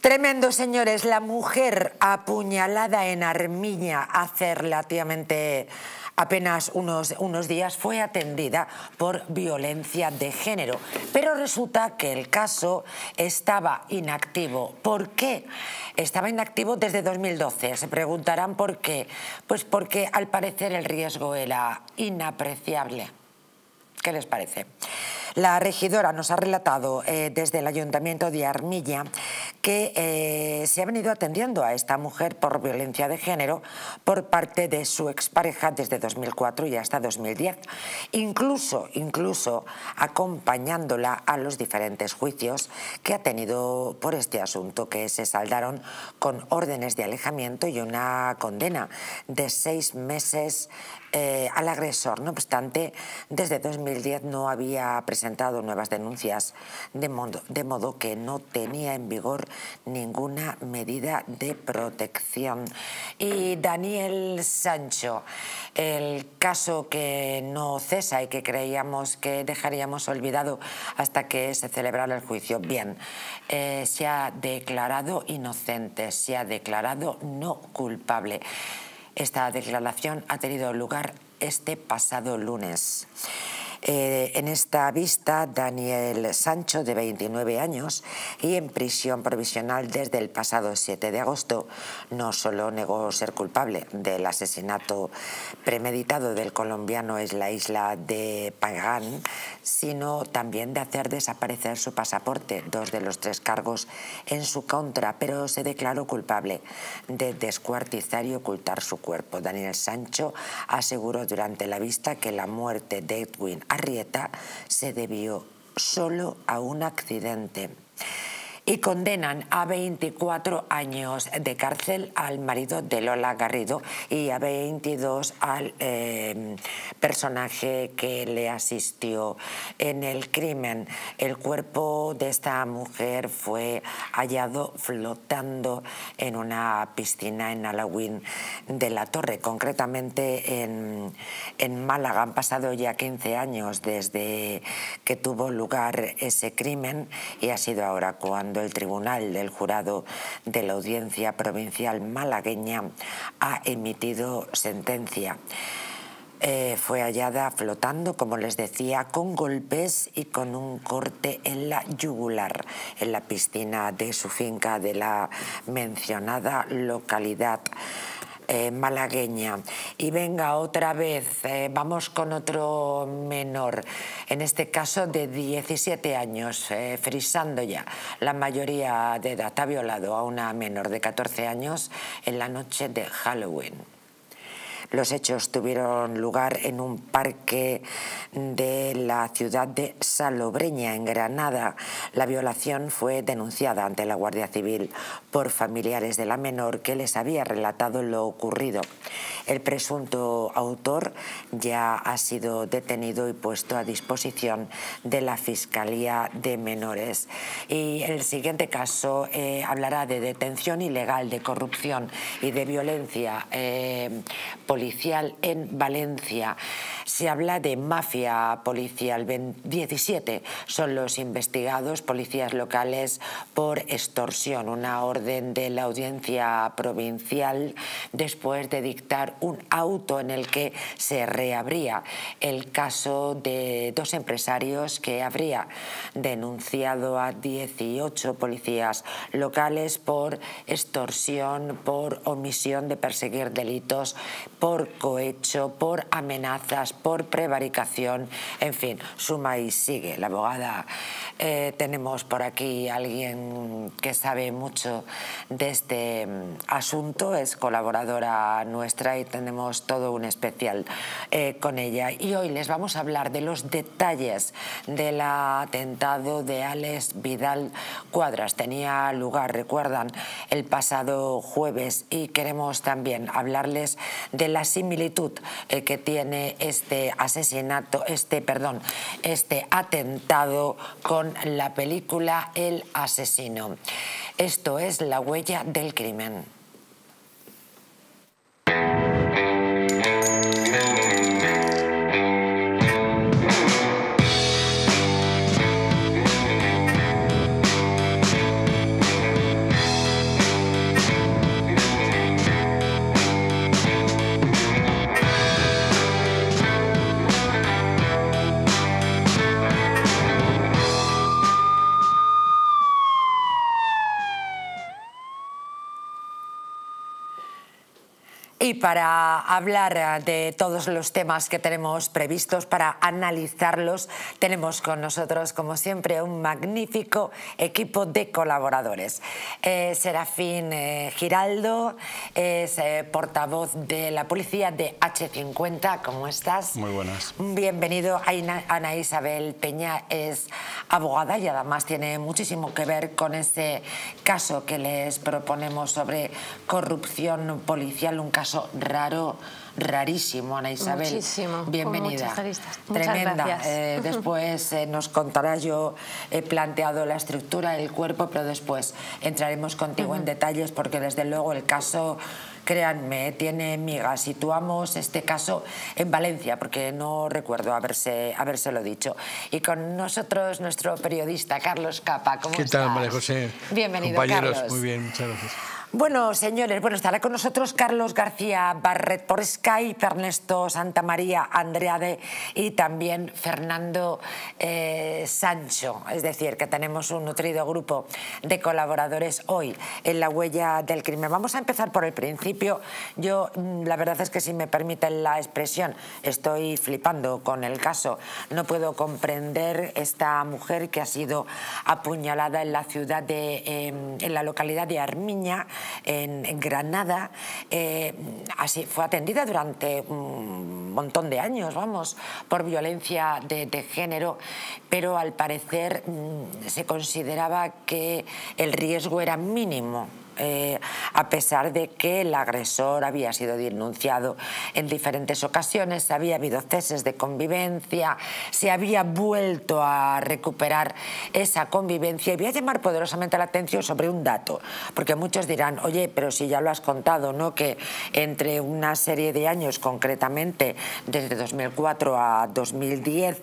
Tremendo, señores. La mujer apuñalada en Armiña hace relativamente apenas unos días fue atendida por violencia de género. Pero resulta que el caso estaba inactivo. ¿Por qué? Estaba inactivo desde 2012. Se preguntarán por qué. Pues porque al parecer el riesgo era inapreciable. ¿Qué les parece? La regidora nos ha relatado desde el Ayuntamiento de Armilla que se ha venido atendiendo a esta mujer por violencia de género por parte de su expareja desde 2004 y hasta 2010, incluso acompañándola a los diferentes juicios que ha tenido por este asunto, que se saldaron con órdenes de alejamiento y una condena de 6 meses al agresor. No obstante, desde 2010 no había presentado nuevas denuncias, de modo que no tenía en vigor ninguna medida de protección. Y Daniel Sancho, el caso que no cesa y que creíamos que dejaríamos olvidado hasta que se celebrara el juicio. Bien, se ha declarado inocente, se ha declarado no culpable. Esta declaración ha tenido lugar este pasado lunes. En esta vista, Daniel Sancho, de 29 años y en prisión provisional desde el pasado 7 de agosto, no solo negó ser culpable del asesinato premeditado del colombiano en la isla de Pangán, sino también de hacer desaparecer su pasaporte, 2 de los 3 cargos en su contra, pero se declaró culpable de descuartizar y ocultar su cuerpo. Daniel Sancho aseguró durante la vista que la muerte de Edwin Arrieta se debió solo a un accidente. Y condenan a 24 años de cárcel al marido de Lola Garrido y a 22 al personaje que le asistió en el crimen. El cuerpo de esta mujer fue hallado flotando en una piscina en Alauín de la Torre, concretamente en Málaga. Han pasado ya 15 años desde que tuvo lugar ese crimen y ha sido ahora cuando el Tribunal del Jurado de la Audiencia Provincial malagueña ha emitido sentencia. Fue hallada flotando, como les decía, con golpes y con un corte en la yugular en la piscina de su finca de la mencionada localidad malagueña. Y venga, otra vez, vamos con otro menor, en este caso de 17 años, frisando ya la mayoría de edad. Ha violado a una menor de 14 años en la noche de Halloween. Los hechos tuvieron lugar en un parque de la ciudad de Salobreña, en Granada. La violación fue denunciada ante la Guardia Civil por familiares de la menor, que les había relatado lo ocurrido. El presunto autor ya ha sido detenido y puesto a disposición de la Fiscalía de Menores. Y el siguiente caso hablará de detención ilegal, de corrupción y de violencia policial en Valencia. Se habla de mafia policial. 17 son los investigados, policías locales, por extorsión. Una orden de la Audiencia Provincial después de dictar un auto en el que se reabría el caso de 2 empresarios que habría denunciado a 18 policías locales por extorsión, por omisión de perseguir delitos, por cohecho, por amenazas, por prevaricación, en fin, suma y sigue. La abogada, tenemos por aquí a alguien que sabe mucho de este asunto, es colaboradora nuestra y tenemos todo un especial con ella. Y hoy les vamos a hablar de los detalles del atentado de Alex Vidal Cuadras. Tenía lugar, recuerdan, el pasado jueves, y queremos también hablarles de la similitud que tiene este atentado con la película El asesino. Esto es La huella del crimen. Y para hablar de todos los temas que tenemos previstos, para analizarlos, tenemos con nosotros, como siempre, un magnífico equipo de colaboradores. Serafín Giraldo es portavoz de la policía de H50. ¿Cómo estás? Muy buenas. Bienvenido. Ana Isabel Peña es abogada y además tiene muchísimo que ver con ese caso que les proponemos sobre corrupción policial, un caso raro, rarísimo, Ana Isabel. Muchísimo. Bienvenida. Muchas aristas. Tremenda. Gracias. Después nos contará, yo he planteado la estructura del cuerpo, pero después entraremos contigo en detalles porque desde luego el caso, créanme, tiene migas. Situamos este caso en Valencia, porque no recuerdo habérselo dicho. Y con nosotros nuestro periodista Carlos Capa. ¿Cómo estás? ¿Qué tal, María José? Bienvenido, compañeros, Carlos. Muy bien, muchas gracias. Bueno, señores, estará con nosotros Carlos García Barret por Skype, Ernesto Santamaría Andreade y también Fernando Sancho. Es decir, que tenemos un nutrido grupo de colaboradores hoy en La Huella del Crimen. Vamos a empezar por el principio. Yo, la verdad es que, si me permiten la expresión, estoy flipando con el caso. No puedo comprender esta mujer que ha sido apuñalada en la ciudad en la localidad de Armiña, en Granada. Así fue atendida durante un montón de años, por violencia de género, pero al parecer se consideraba que el riesgo era mínimo. A pesar de que el agresor había sido denunciado en diferentes ocasiones, había habido ceses de convivencia, se había vuelto a recuperar esa convivencia. Y voy a llamar poderosamente la atención sobre un dato, porque muchos dirán, oye, pero si ya lo has contado, ¿no?, que entre una serie de años, concretamente desde 2004 a 2010,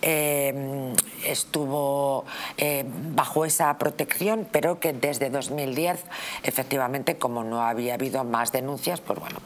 estuvo bajo esa protección, pero que desde 2010, efectivamente, como no había habido más denuncias,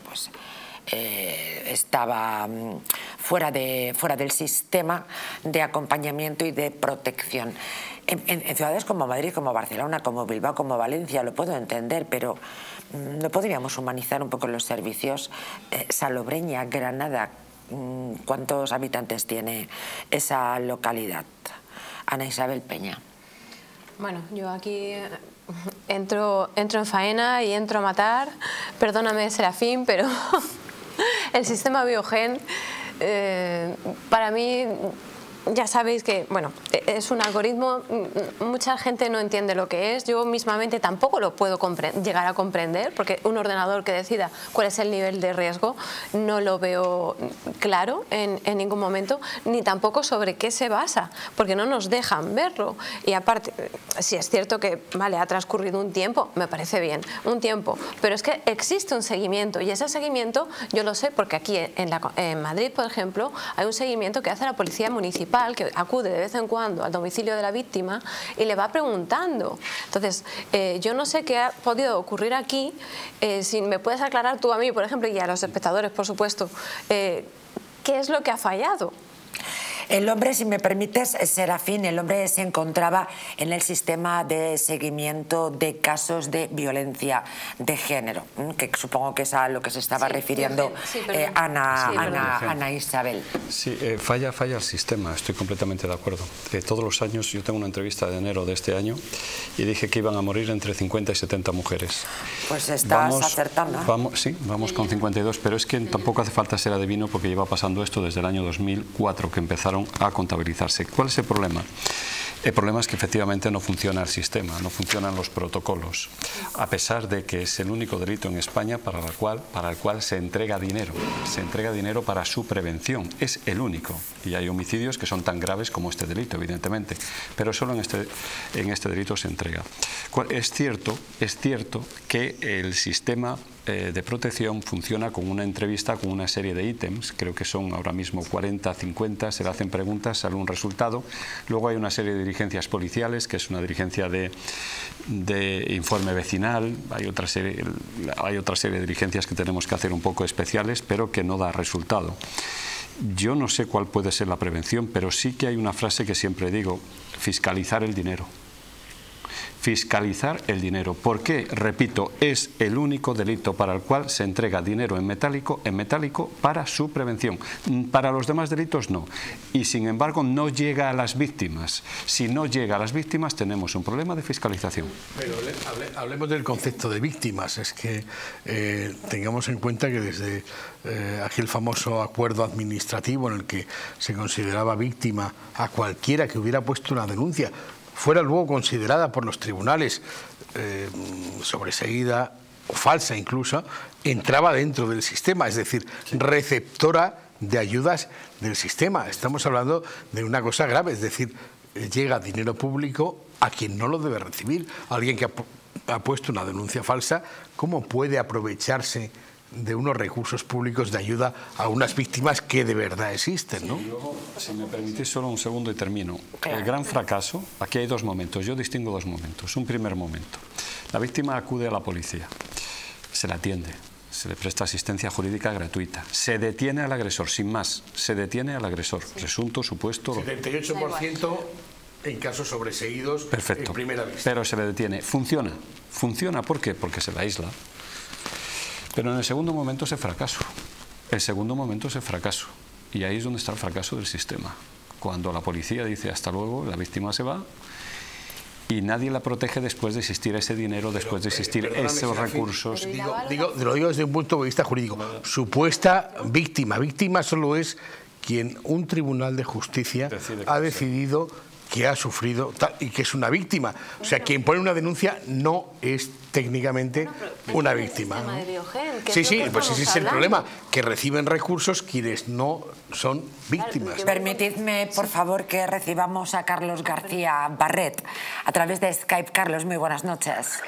estaba fuera del sistema de acompañamiento y de protección. En ciudades como Madrid, como Barcelona, como Bilbao, como Valencia, lo puedo entender, pero ¿no podríamos humanizar un poco los servicios? Salobreña, Granada, ¿cuántos habitantes tiene esa localidad? Ana Isabel Peña. Bueno, yo aquí entro en faena y entro a matar. Perdóname, Serafín, pero el sistema Biogen, para mí, ya sabéis que, bueno, es un algoritmo, mucha gente no entiende lo que es, yo mismamente tampoco lo puedo llegar a comprender, porque un ordenador que decida cuál es el nivel de riesgo no lo veo claro en ningún momento, ni tampoco sobre qué se basa, porque no nos dejan verlo. Y aparte, sí es cierto que, vale, ha transcurrido un tiempo, me parece bien, un tiempo, pero es que existe un seguimiento, y ese seguimiento yo lo sé porque aquí en Madrid, por ejemplo, hay un seguimiento que hace la Policía Municipal, que acude de vez en cuando al domicilio de la víctima y le va preguntando. Entonces, yo no sé qué ha podido ocurrir aquí. Si me puedes aclarar tú a mí, por ejemplo, y a los espectadores, por supuesto, ¿qué es lo que ha fallado? El hombre, si me permites, Serafín, el hombre se encontraba en el sistema de seguimiento de casos de violencia de género, que supongo que es a lo que se estaba refiriendo Ana Isabel. Sí, falla el sistema, estoy completamente de acuerdo. Todos los años, yo tengo una entrevista de enero de este año y dije que iban a morir entre 50 y 70 mujeres. Pues estás acertando. Sí, vamos con 52, pero es que tampoco hace falta ser adivino porque lleva pasando esto desde el año 2004, que empezaron a contabilizarse. ¿Cuál es el problema? El problema es que efectivamente no funciona el sistema, no funcionan los protocolos, a pesar de que es el único delito en España para el cual se entrega dinero. Se entrega dinero para su prevención, es el único. Y hay homicidios que son tan graves como este delito, evidentemente, pero solo en este delito se entrega. Es cierto que el sistema de protección funciona con una entrevista con una serie de ítems, creo que son ahora mismo 40, 50, se le hacen preguntas, sale un resultado, luego hay una serie de diligencias policiales, que es una diligencia de informe vecinal, hay otra serie de diligencias que tenemos que hacer un poco especiales, pero que no da resultado. Yo no sé cuál puede ser la prevención, pero sí que hay una frase que siempre digo: fiscalizar el dinero. fiscalizar el dinero. ¿Por qué? Repito, es el único delito para el cual se entrega dinero en metálico para su prevención. Para los demás delitos no. Y sin embargo no llega a las víctimas. Si no llega a las víctimas tenemos un problema de fiscalización. Pero hablemos del concepto de víctimas. Es que tengamos en cuenta que desde aquel famoso acuerdo administrativo en el que se consideraba víctima a cualquiera que hubiera puesto una denuncia, fuera luego considerada por los tribunales sobreseída o falsa incluso, entraba dentro del sistema, es decir, receptora de ayudas del sistema. Estamos hablando de una cosa grave, es decir, llega dinero público a quien no lo debe recibir. Alguien que ha puesto una denuncia falsa, ¿cómo puede aprovecharse de unos recursos públicos de ayuda a unas víctimas que de verdad existen, ¿no? Sí, luego, si me permitís solo un segundo y termino. El gran fracaso, aquí hay dos momentos, yo distingo dos momentos. Un primer momento, la víctima acude a la policía, se la atiende, se le presta asistencia jurídica gratuita, se detiene al agresor, sin más, se detiene al agresor, presunto, supuesto... 78% en casos sobreseídos. Perfecto, en primera vista. Pero se le detiene. Funciona. ¿Funciona por qué? Porque se la aísla. Pero en el segundo momento es el fracaso. El segundo momento es el fracaso. Y ahí es donde está el fracaso del sistema. Cuando la policía dice hasta luego, la víctima se va y nadie la protege después de existir ese dinero, después de existir esos recursos. Lo digo desde un punto de vista jurídico. Supuesta víctima. Víctima solo es quien un tribunal de justicia ha decidido que ha sufrido y que es una víctima. O sea, quien pone una denuncia no es técnicamente una víctima. Sí, pues ese es el problema, que reciben recursos quienes no son víctimas. Permitidme, por favor, que recibamos a Carlos García Barret a través de Skype. Carlos, muy buenas noches.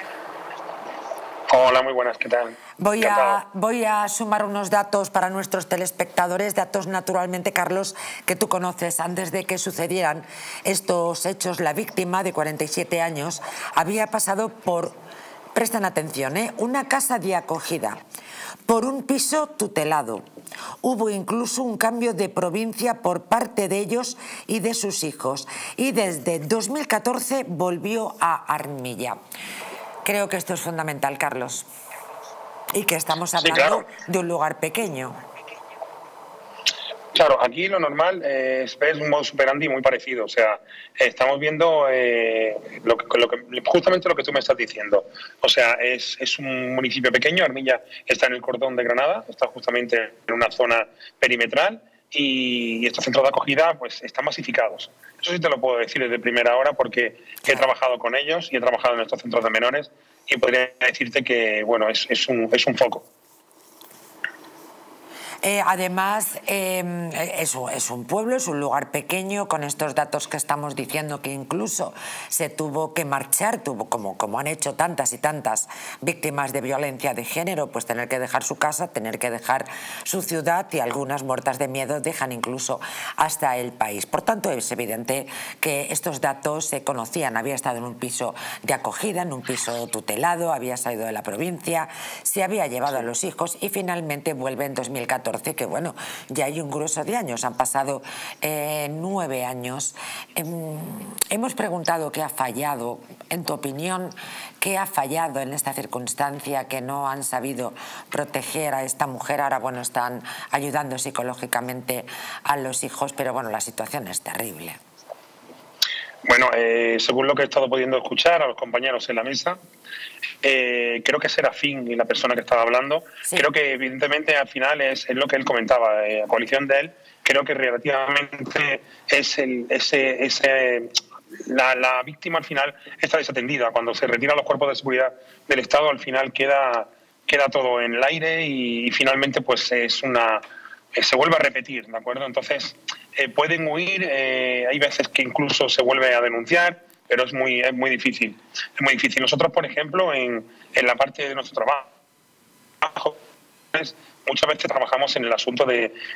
Hola, muy buenas, ¿qué tal? Voy a sumar unos datos para nuestros telespectadores, datos naturalmente, Carlos, que tú conoces. Antes de que sucedieran estos hechos, la víctima de 47 años había pasado por, presten atención, una casa de acogida, por un piso tutelado. Hubo incluso un cambio de provincia por parte de ellos y de sus hijos. Y desde 2014 volvió a Armilla. Creo que esto es fundamental, Carlos, y que estamos hablando de un lugar pequeño. Claro, aquí lo normal es un modus operandi muy parecido. O sea, estamos viendo justamente lo que tú me estás diciendo. O sea, es un municipio pequeño, Armilla está en el cordón de Granada, está justamente en una zona perimetral y estos centros de acogida pues están masificados. Eso sí te lo puedo decir desde primera hora porque he trabajado con ellos y he trabajado en estos centros de menores y podría decirte que bueno, es un foco. Además, es un pueblo, es un lugar pequeño, con estos datos que estamos diciendo, que incluso se tuvo que marchar, como han hecho tantas y tantas víctimas de violencia de género, pues tener que dejar su casa, tener que dejar su ciudad, y algunas muertas de miedo dejan incluso hasta el país. Por tanto, es evidente que estos datos se conocían. Había estado en un piso de acogida, en un piso tutelado, había salido de la provincia, se había llevado a los hijos y finalmente vuelve en 2014. Que bueno, ya hay un grueso de años, han pasado 9 años. Hemos preguntado qué ha fallado, en tu opinión, qué ha fallado en esta circunstancia, que no han sabido proteger a esta mujer. Ahora, bueno, están ayudando psicológicamente a los hijos, pero bueno, la situación es terrible. Bueno, según lo que he estado pudiendo escuchar a los compañeros en la mesa, creo que Serafín y la persona que estaba hablando, sí. Creo que evidentemente al final es lo que él comentaba, la coalición de él, creo que relativamente es la víctima al final está desatendida. Cuando se retiran los cuerpos de seguridad del Estado, al final queda todo en el aire y finalmente pues se vuelve a repetir, ¿de acuerdo? Entonces pueden huir, hay veces que incluso se vuelve a denunciar, pero es muy difícil. Es muy difícil. Nosotros, por ejemplo, en la parte de nuestro trabajo, muchas veces trabajamos en el asunto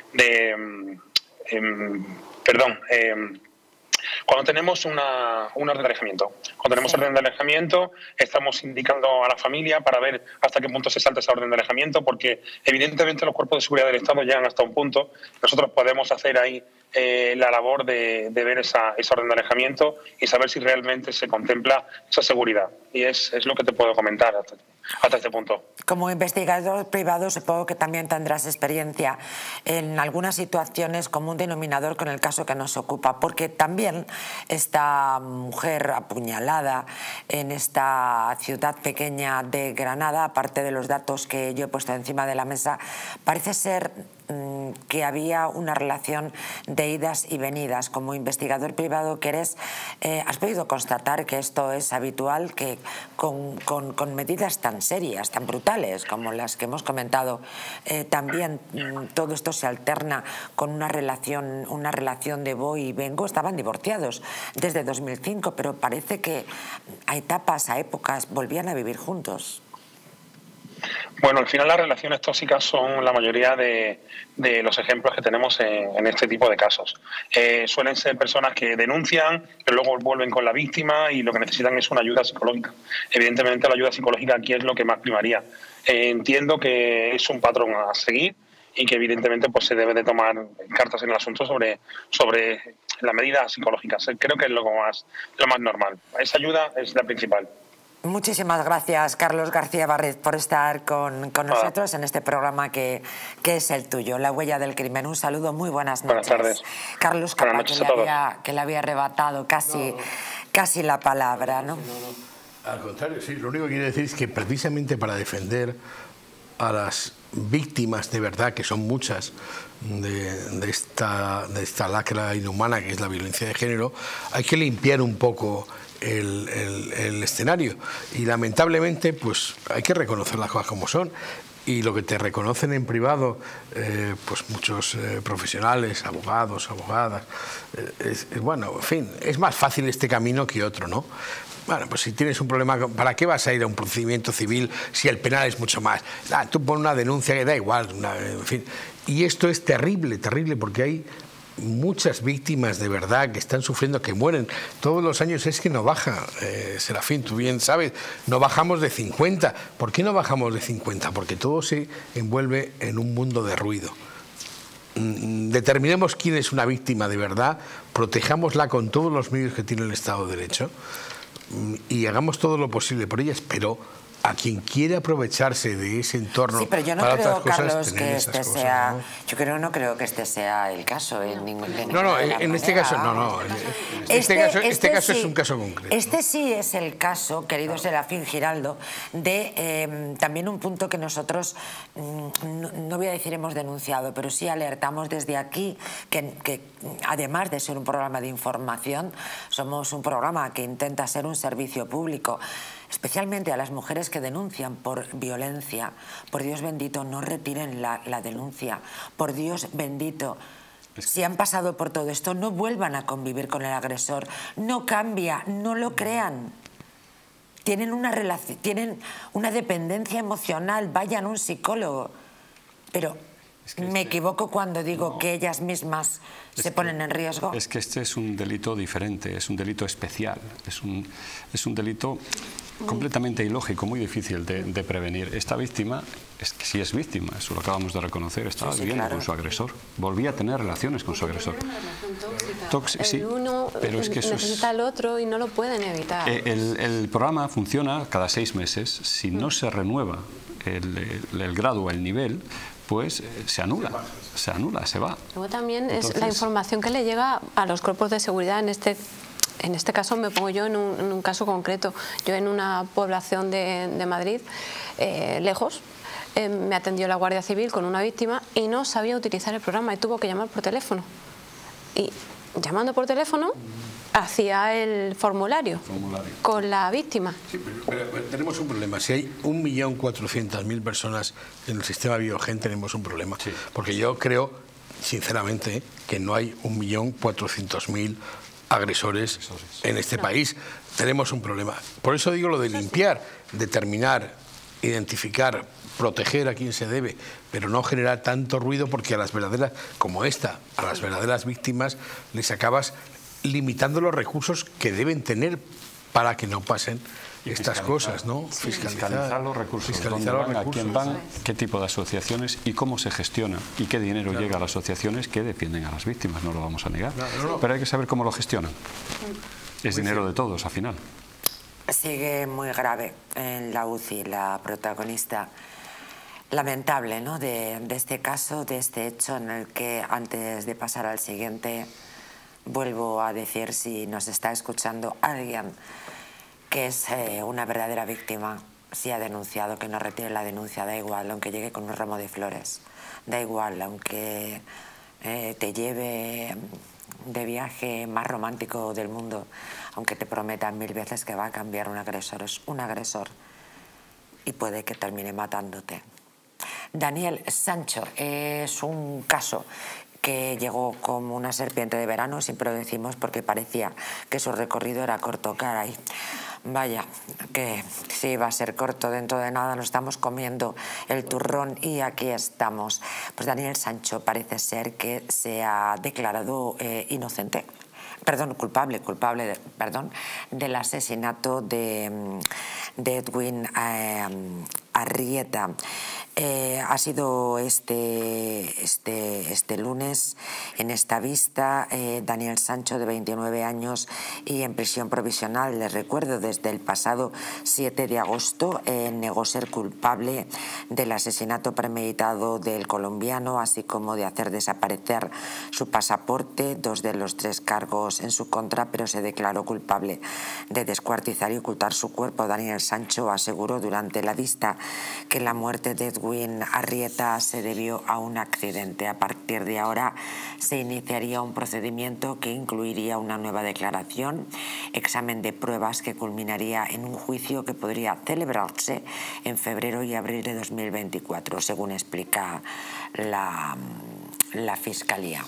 cuando tenemos una orden de alejamiento. Cuando tenemos orden de alejamiento, estamos indicando a la familia para ver hasta qué punto se salta esa orden de alejamiento, porque evidentemente los cuerpos de seguridad del Estado llegan hasta un punto. Nosotros podemos hacer ahí la labor de ver esa orden de alejamiento y saber si realmente se contempla esa seguridad. Y es lo que te puedo comentar hasta este punto. Como investigador privado supongo que también tendrás experiencia en algunas situaciones como un denominador con el caso que nos ocupa, porque también esta mujer apuñalada en esta ciudad pequeña de Granada, aparte de los datos que yo he puesto encima de la mesa, parece ser que había una relación de idas y venidas. Como investigador privado que eres, ¿has podido constatar que esto es habitual, que con medidas tan serias, tan brutales como las que hemos comentado, también todo esto se alterna con una relación de voy y vengo? Estaban divorciados desde 2005, pero parece que a etapas, a épocas, volvían a vivir juntos. Bueno, al final las relaciones tóxicas son la mayoría de los ejemplos que tenemos en este tipo de casos. Suelen ser personas que denuncian, pero luego vuelven con la víctima y lo que necesitan es una ayuda psicológica. Evidentemente la ayuda psicológica aquí es lo que más primaría. Entiendo que es un patrón a seguir y que evidentemente pues se debe de tomar cartas en el asunto sobre las medidas psicológicas. Creo que es lo más normal. Esa ayuda es la principal. Muchísimas gracias, Carlos García Barret, por estar con nosotros en este programa que es el tuyo, La Huella del Crimen. Un saludo, muy buenas noches. Buenas tardes. Carlos Capa, que le había arrebatado casi la palabra, ¿no? Al contrario, sí, lo único que quiero decir es que precisamente para defender a las víctimas de verdad, que son muchas, de esta lacra inhumana que es la violencia de género, hay que limpiar un poco el escenario y lamentablemente pues hay que reconocer las cosas como son, y lo que te reconocen en privado pues muchos profesionales, abogados, abogadas, bueno, en fin, es más fácil este camino que otro, ¿no? Bueno, pues si tienes un problema, ¿para qué vas a ir a un procedimiento civil si el penal es mucho más? Tú pones una denuncia que da igual, en fin. Y esto es terrible, terrible, porque hay muchas víctimas de verdad que están sufriendo, que mueren todos los años. Es que no baja, Serafín, tú bien sabes, no bajamos de 50. ¿Por qué no bajamos de 50? Porque todo se envuelve en un mundo de ruido. Determinemos quién es una víctima de verdad, protejámosla con todos los medios que tiene el Estado de Derecho y hagamos todo lo posible por ellas, pero a quien quiere aprovecharse de ese entorno, sí, pero yo no para creo, otras cosas, Carlos, que este cosas, sea, ¿no? Yo no creo que este sea el caso en ningún No, en este caso no. Este caso es un caso concreto. Este sí es el caso, querido Serafín Giraldo, de también un punto que nosotros, no voy a decir hemos denunciado, pero sí alertamos desde aquí, que además de ser un programa de información, somos un programa que intenta ser un servicio público, especialmente a las mujeres que denuncian por violencia. Por Dios bendito, no retiren la denuncia. Por Dios bendito, si han pasado por todo esto, no vuelvan a convivir con el agresor. No cambia, no lo crean. Tienen una relación, tienen una dependencia emocional, vayan a un psicólogo. Pero me equivoco cuando digo que ellas mismas se ponen en riesgo. Es que este es un delito diferente, es un delito especial, es un delito completamente ilógico, muy difícil de prevenir. Esta víctima, es que sí es víctima, eso lo acabamos de reconocer, estaba viviendo con su agresor, volvía a tener relaciones con su agresor. El uno pero es que eso necesita al otro y no lo pueden evitar. El programa funciona cada 6 meses, si no se renueva el grado o el nivel, pues se anula, se va. Luego también es la información que le llega a los cuerpos de seguridad. En este caso me pongo yo en un caso concreto. Yo en una población de Madrid, lejos, me atendió la Guardia Civil con una víctima y no sabía utilizar el programa y tuvo que llamar por teléfono. Y llamando por teléfono hacía el formulario con la víctima. Sí, pero tenemos un problema. Si hay 1.400.000 personas en el sistema Biogen, tenemos un problema. Sí. Porque yo creo, sinceramente, que no hay 1.400.000 agresores en este país. Tenemos un problema. Por eso digo lo de limpiar, determinar, identificar, proteger a quien se debe, pero no generar tanto ruido, porque a las verdaderas, como esta, a las verdaderas víctimas les acabas limitando los recursos que deben tener para que no pasen estas cosas, ¿no? Fiscalizar los recursos, dónde van, a quién van, qué tipo de asociaciones y cómo se gestiona y qué dinero llega a las asociaciones que defienden a las víctimas, no lo vamos a negar. Pero hay que saber cómo lo gestionan. Es dinero de todos, al final. Sigue muy grave en la UCI la protagonista. Lamentable, ¿no?, de este caso, de este hecho en el que, antes de pasar al siguiente, vuelvo a decir, si nos está escuchando alguien que es una verdadera víctima, si ha denunciado, que no retire la denuncia, da igual, aunque llegue con un ramo de flores, da igual, aunque te lleve de viaje más romántico del mundo, aunque te prometan 1000 veces que va a cambiar, un agresor es un agresor y puede que termine matándote. Daniel Sancho es un caso que llegó como una serpiente de verano, siempre lo decimos porque parecía que su recorrido era corto, caray. Vaya, que sí va a ser corto, dentro de nada nos estamos comiendo el turrón y aquí estamos. Pues Daniel Sancho parece ser que se ha declarado inocente. Culpable del asesinato de Edwin Arrieta. Ha sido este lunes en esta vista. Daniel Sancho, de 29 años y en prisión provisional, les recuerdo, desde el pasado 7 de agosto, negó ser culpable del asesinato premeditado del colombiano, así como de hacer desaparecer su pasaporte, 2 de los 3 cargos en su contra, pero se declaró culpable de descuartizar y ocultar su cuerpo. Daniel Sancho aseguró durante la vista que la muerte de Edwin Arrieta se debió a un accidente. A partir de ahora se iniciaría un procedimiento que incluiría una nueva declaración, examen de pruebas que culminaría en un juicio que podría celebrarse en febrero y abril de 2024, según explica la Fiscalía.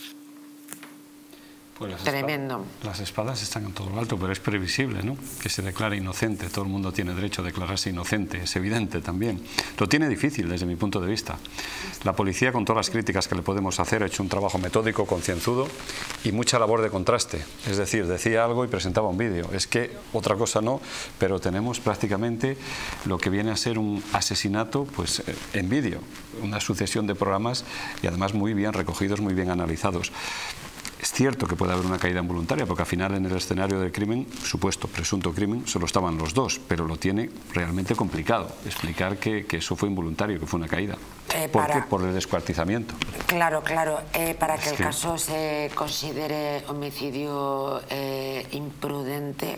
Pues tremendo. Las espadas están en todo lo alto, pero es previsible, ¿no?, que se declare inocente. Todo el mundo tiene derecho a declararse inocente, es evidente también. Lo tiene difícil desde mi punto de vista. La policía, con todas las críticas que le podemos hacer, ha hecho un trabajo metódico, concienzudo y mucha labor de contraste. Es decir, decía algo y presentaba un vídeo. Es que otra cosa no, pero tenemos prácticamente lo que viene a ser un asesinato pues en vídeo, una sucesión de programas y además muy bien recogidos, muy bien analizados. Es cierto que puede haber una caída involuntaria, porque al final en el escenario del crimen, supuesto, presunto crimen, solo estaban los dos, pero lo tiene realmente complicado explicar que eso fue involuntario, que fue una caída. ¿Por qué? Por el descuartizamiento. Claro, para que el caso se considere homicidio imprudente.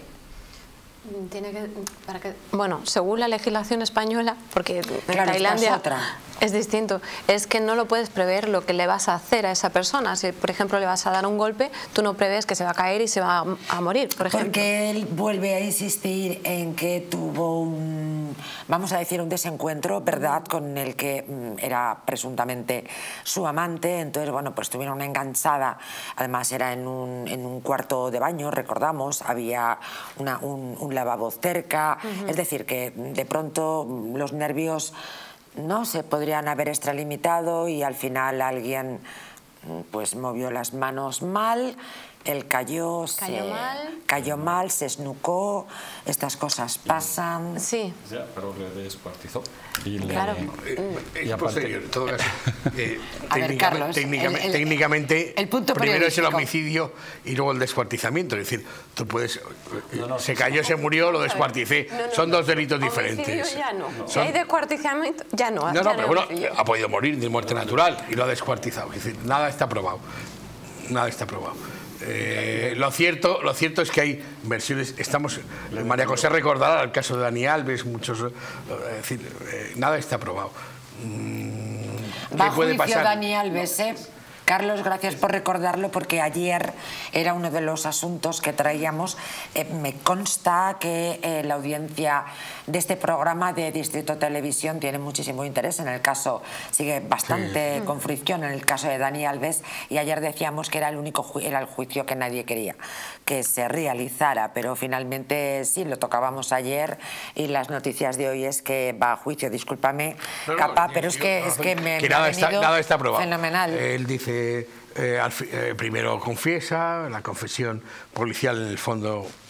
Bueno, según la legislación española, porque en Tailandia es distinto, es que no lo puedes prever lo que le vas a hacer a esa persona. Si, por ejemplo, le vas a dar un golpe, tú no prevés que se va a caer y se va a morir, por ejemplo. Porque él vuelve a insistir en que tuvo un, vamos a decir, un desencuentro, ¿verdad?, con el que era presuntamente su amante. Entonces, bueno, pues tuvieron una enganchada. Además, era en un cuarto de baño, recordamos, había un lavabo cerca. Es decir, que de pronto los nervios no se podrían haber extralimitado y al final alguien pues movió las manos mal, él cayó mal, se esnucó, estas cosas pasan. Sí. Ya, pero le descuartizó. Claro. Es posterior, en todo caso. A ver, Carlos, técnicamente, el punto primero es el periodístico. homicidio y luego el descuartizamiento. Es decir, tú puedes... se cayó, se murió, lo descuarticé. Son dos delitos diferentes. Ya no. Si hay descuartizamiento, ya no. Pero bueno, ha podido morir de muerte natural y lo ha descuartizado. Es decir, nada está probado. Nada está probado. Lo cierto es que hay versiones. María José recordará el caso de Dani Alves, muchos. Es decir, nada está probado. Va a juicio Dani Alves, Carlos, gracias por recordarlo, porque ayer era uno de los asuntos que traíamos. Me consta que la audiencia de este programa de Distrito Televisión tiene muchísimo interés en el caso, sigue bastante con fricción en el caso de Dani Alves, y ayer decíamos que era el juicio que nadie quería que se realizara, pero finalmente sí, lo tocábamos ayer y las noticias de hoy es que va a juicio. Discúlpame, Capa, pero es que me nada ha venido nada está probado. Fenomenal. Él dice, primero confiesa, la confesión policial en el fondo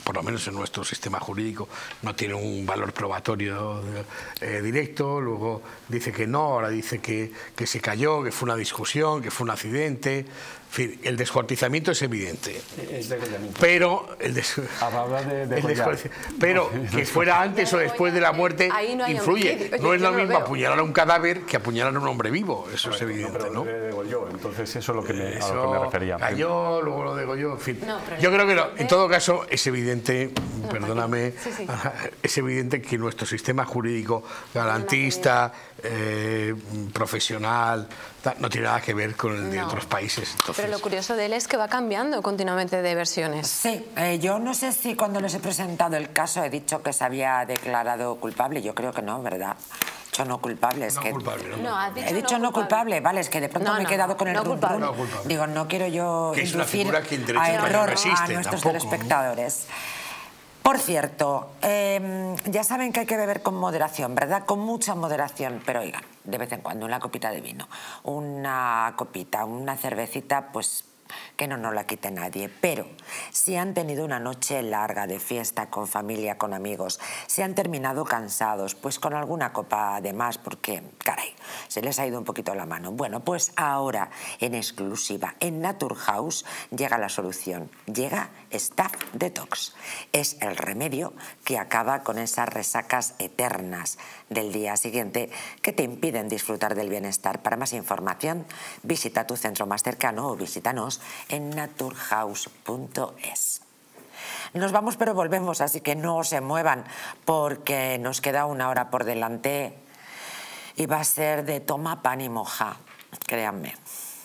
por lo menos en nuestro sistema jurídico, no tiene un valor probatorio directo. Luego dice que no, ahora dice que se cayó, que fue una discusión, que fue un accidente. En fin, el descuartizamiento es evidente. Pero pero que fuera antes o después de la muerte influye. No es lo mismo apuñalar a un cadáver que apuñalar a un hombre vivo. Eso es evidente, ¿no? Entonces eso es lo que a lo que me refería. Cayó, luego lo degolló, en fin. Yo creo que en todo caso es evidente, perdóname, es evidente que nuestro sistema jurídico garantista, profesional, no tiene nada que ver con el de otros países. Entonces, pero lo curioso de él es que va cambiando continuamente de versiones. Sí, yo no sé si cuando les he presentado el caso he dicho que se había declarado culpable. Yo creo que no, ¿verdad? No culpable, es no que... culpable, ¿no? No, has dicho he dicho no culpable, vale, es que de pronto me he quedado con el rum rum. No culpable. Digo, no quiero yo que inducir a error existe, a nuestros tampoco, telespectadores. Por cierto, ya saben que hay que beber con moderación, ¿verdad? Con mucha moderación, pero oigan, de vez en cuando una copita de vino, una copita, una cervecita, pues que no nos la quite nadie. Pero si han tenido una noche larga de fiesta con familia, con amigos, si han terminado cansados, pues con alguna copa de más, porque, caray, se les ha ido un poquito la mano. Bueno, pues ahora, en exclusiva, en Naturhaus, llega la solución. Llega Staff Detox. Es el remedio que acaba con esas resacas eternas del día siguiente que te impiden disfrutar del bienestar. Para más información, visita tu centro más cercano o visítanos en naturhaus.es. Nos vamos, pero volvemos, así que no se muevan porque nos queda una hora por delante y va a ser de toma pan y moja, créanme.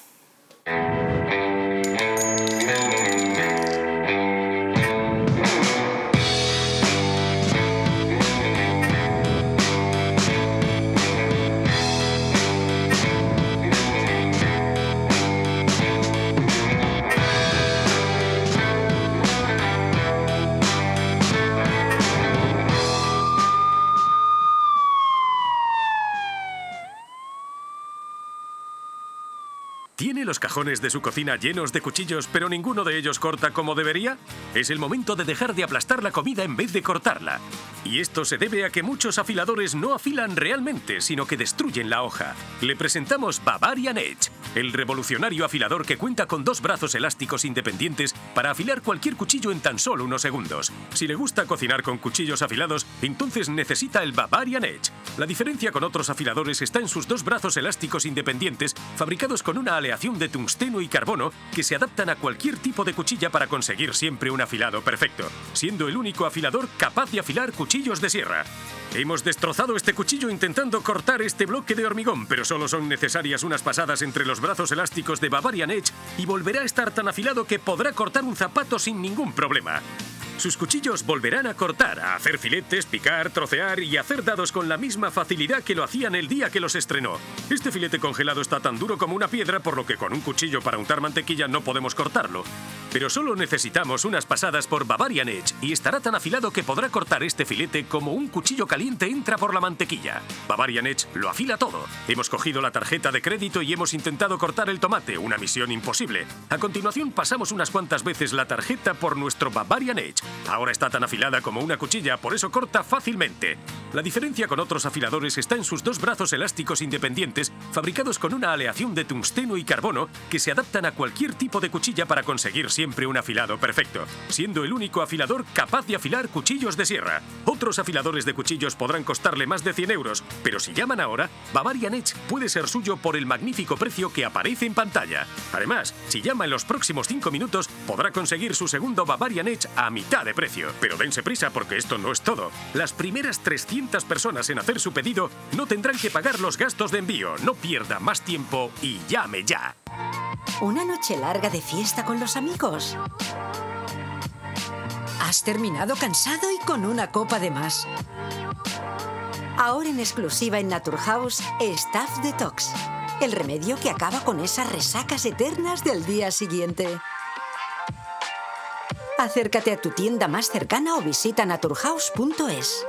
¿Tiene los cajones de su cocina llenos de cuchillos, pero ninguno de ellos corta como debería? Es el momento de dejar de aplastar la comida en vez de cortarla. Y esto se debe a que muchos afiladores no afilan realmente, sino que destruyen la hoja. Le presentamos Bavarian Edge, el revolucionario afilador que cuenta con 2 brazos elásticos independientes para afilar cualquier cuchillo en tan solo unos segundos. Si le gusta cocinar con cuchillos afilados, entonces necesita el Bavarian Edge. La diferencia con otros afiladores está en sus 2 brazos elásticos independientes, fabricados con una aleación de tungsteno y carbono que se adaptan a cualquier tipo de cuchilla para conseguir siempre un afilado perfecto, siendo el único afilador capaz de afilar cuchillos de sierra. Hemos destrozado este cuchillo intentando cortar este bloque de hormigón, pero solo son necesarias unas pasadas entre los brazos elásticos de Bavarian Edge y volverá a estar tan afilado que podrá cortar un zapato sin ningún problema. Sus cuchillos volverán a cortar, a hacer filetes, picar, trocear y hacer dados con la misma facilidad que lo hacían el día que los estrenó. Este filete congelado está tan duro como una piedra, por lo que con un cuchillo para untar mantequilla no podemos cortarlo. Pero solo necesitamos unas pasadas por Bavarian Edge y estará tan afilado que podrá cortar este filete como un cuchillo caliente entra por la mantequilla. Bavarian Edge lo afila todo. Hemos cogido la tarjeta de crédito y hemos intentado cortar el tomate, una misión imposible. A continuación pasamos unas cuantas veces la tarjeta por nuestro Bavarian Edge. Ahora está tan afilada como una cuchilla, por eso corta fácilmente. La diferencia con otros afiladores está en sus 2 brazos elásticos independientes, fabricados con una aleación de tungsteno y carbono que se adaptan a cualquier tipo de cuchilla para conseguir siempre un afilado perfecto, siendo el único afilador capaz de afilar cuchillos de sierra. Otros afiladores de cuchillos podrán costarle más de 100 euros, pero si llaman ahora, Bavarian Edge puede ser suyo por el magnífico precio que aparece en pantalla. Además, si llama en los próximos 5 minutos, podrá conseguir su segundo Bavarian Edge a mitad de precio. Pero dense prisa porque esto no es todo. Las primeras 300 personas en hacer su pedido no tendrán que pagar los gastos de envío. No pierda más tiempo y llame ya. ¿Una noche larga de fiesta con los amigos? ¿Has terminado cansado y con una copa de más? Ahora en exclusiva en Naturhaus, Staff Detox, el remedio que acaba con esas resacas eternas del día siguiente. Acércate a tu tienda más cercana o visita naturhaus.es.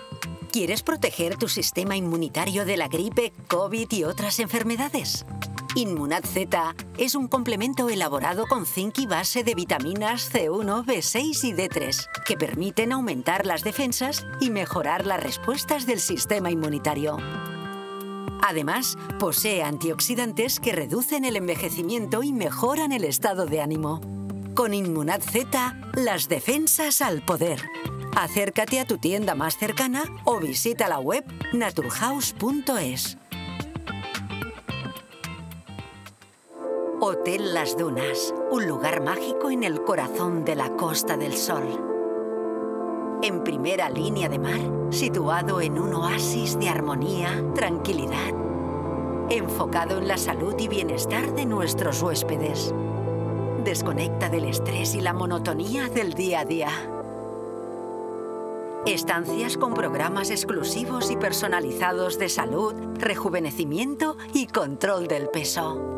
¿Quieres proteger tu sistema inmunitario de la gripe, COVID y otras enfermedades? Inmunad Z es un complemento elaborado con zinc y base de vitaminas C1, B6 y D3 que permiten aumentar las defensas y mejorar las respuestas del sistema inmunitario. Además, posee antioxidantes que reducen el envejecimiento y mejoran el estado de ánimo. Con Inmunad Z, las defensas al poder. Acércate a tu tienda más cercana o visita la web naturhaus.es. Hotel Las Dunas, un lugar mágico en el corazón de la Costa del Sol. En primera línea de mar, situado en un oasis de armonía, tranquilidad, enfocado en la salud y bienestar de nuestros huéspedes. Desconecta del estrés y la monotonía del día a día. Estancias con programas exclusivos y personalizados de salud, rejuvenecimiento y control del peso.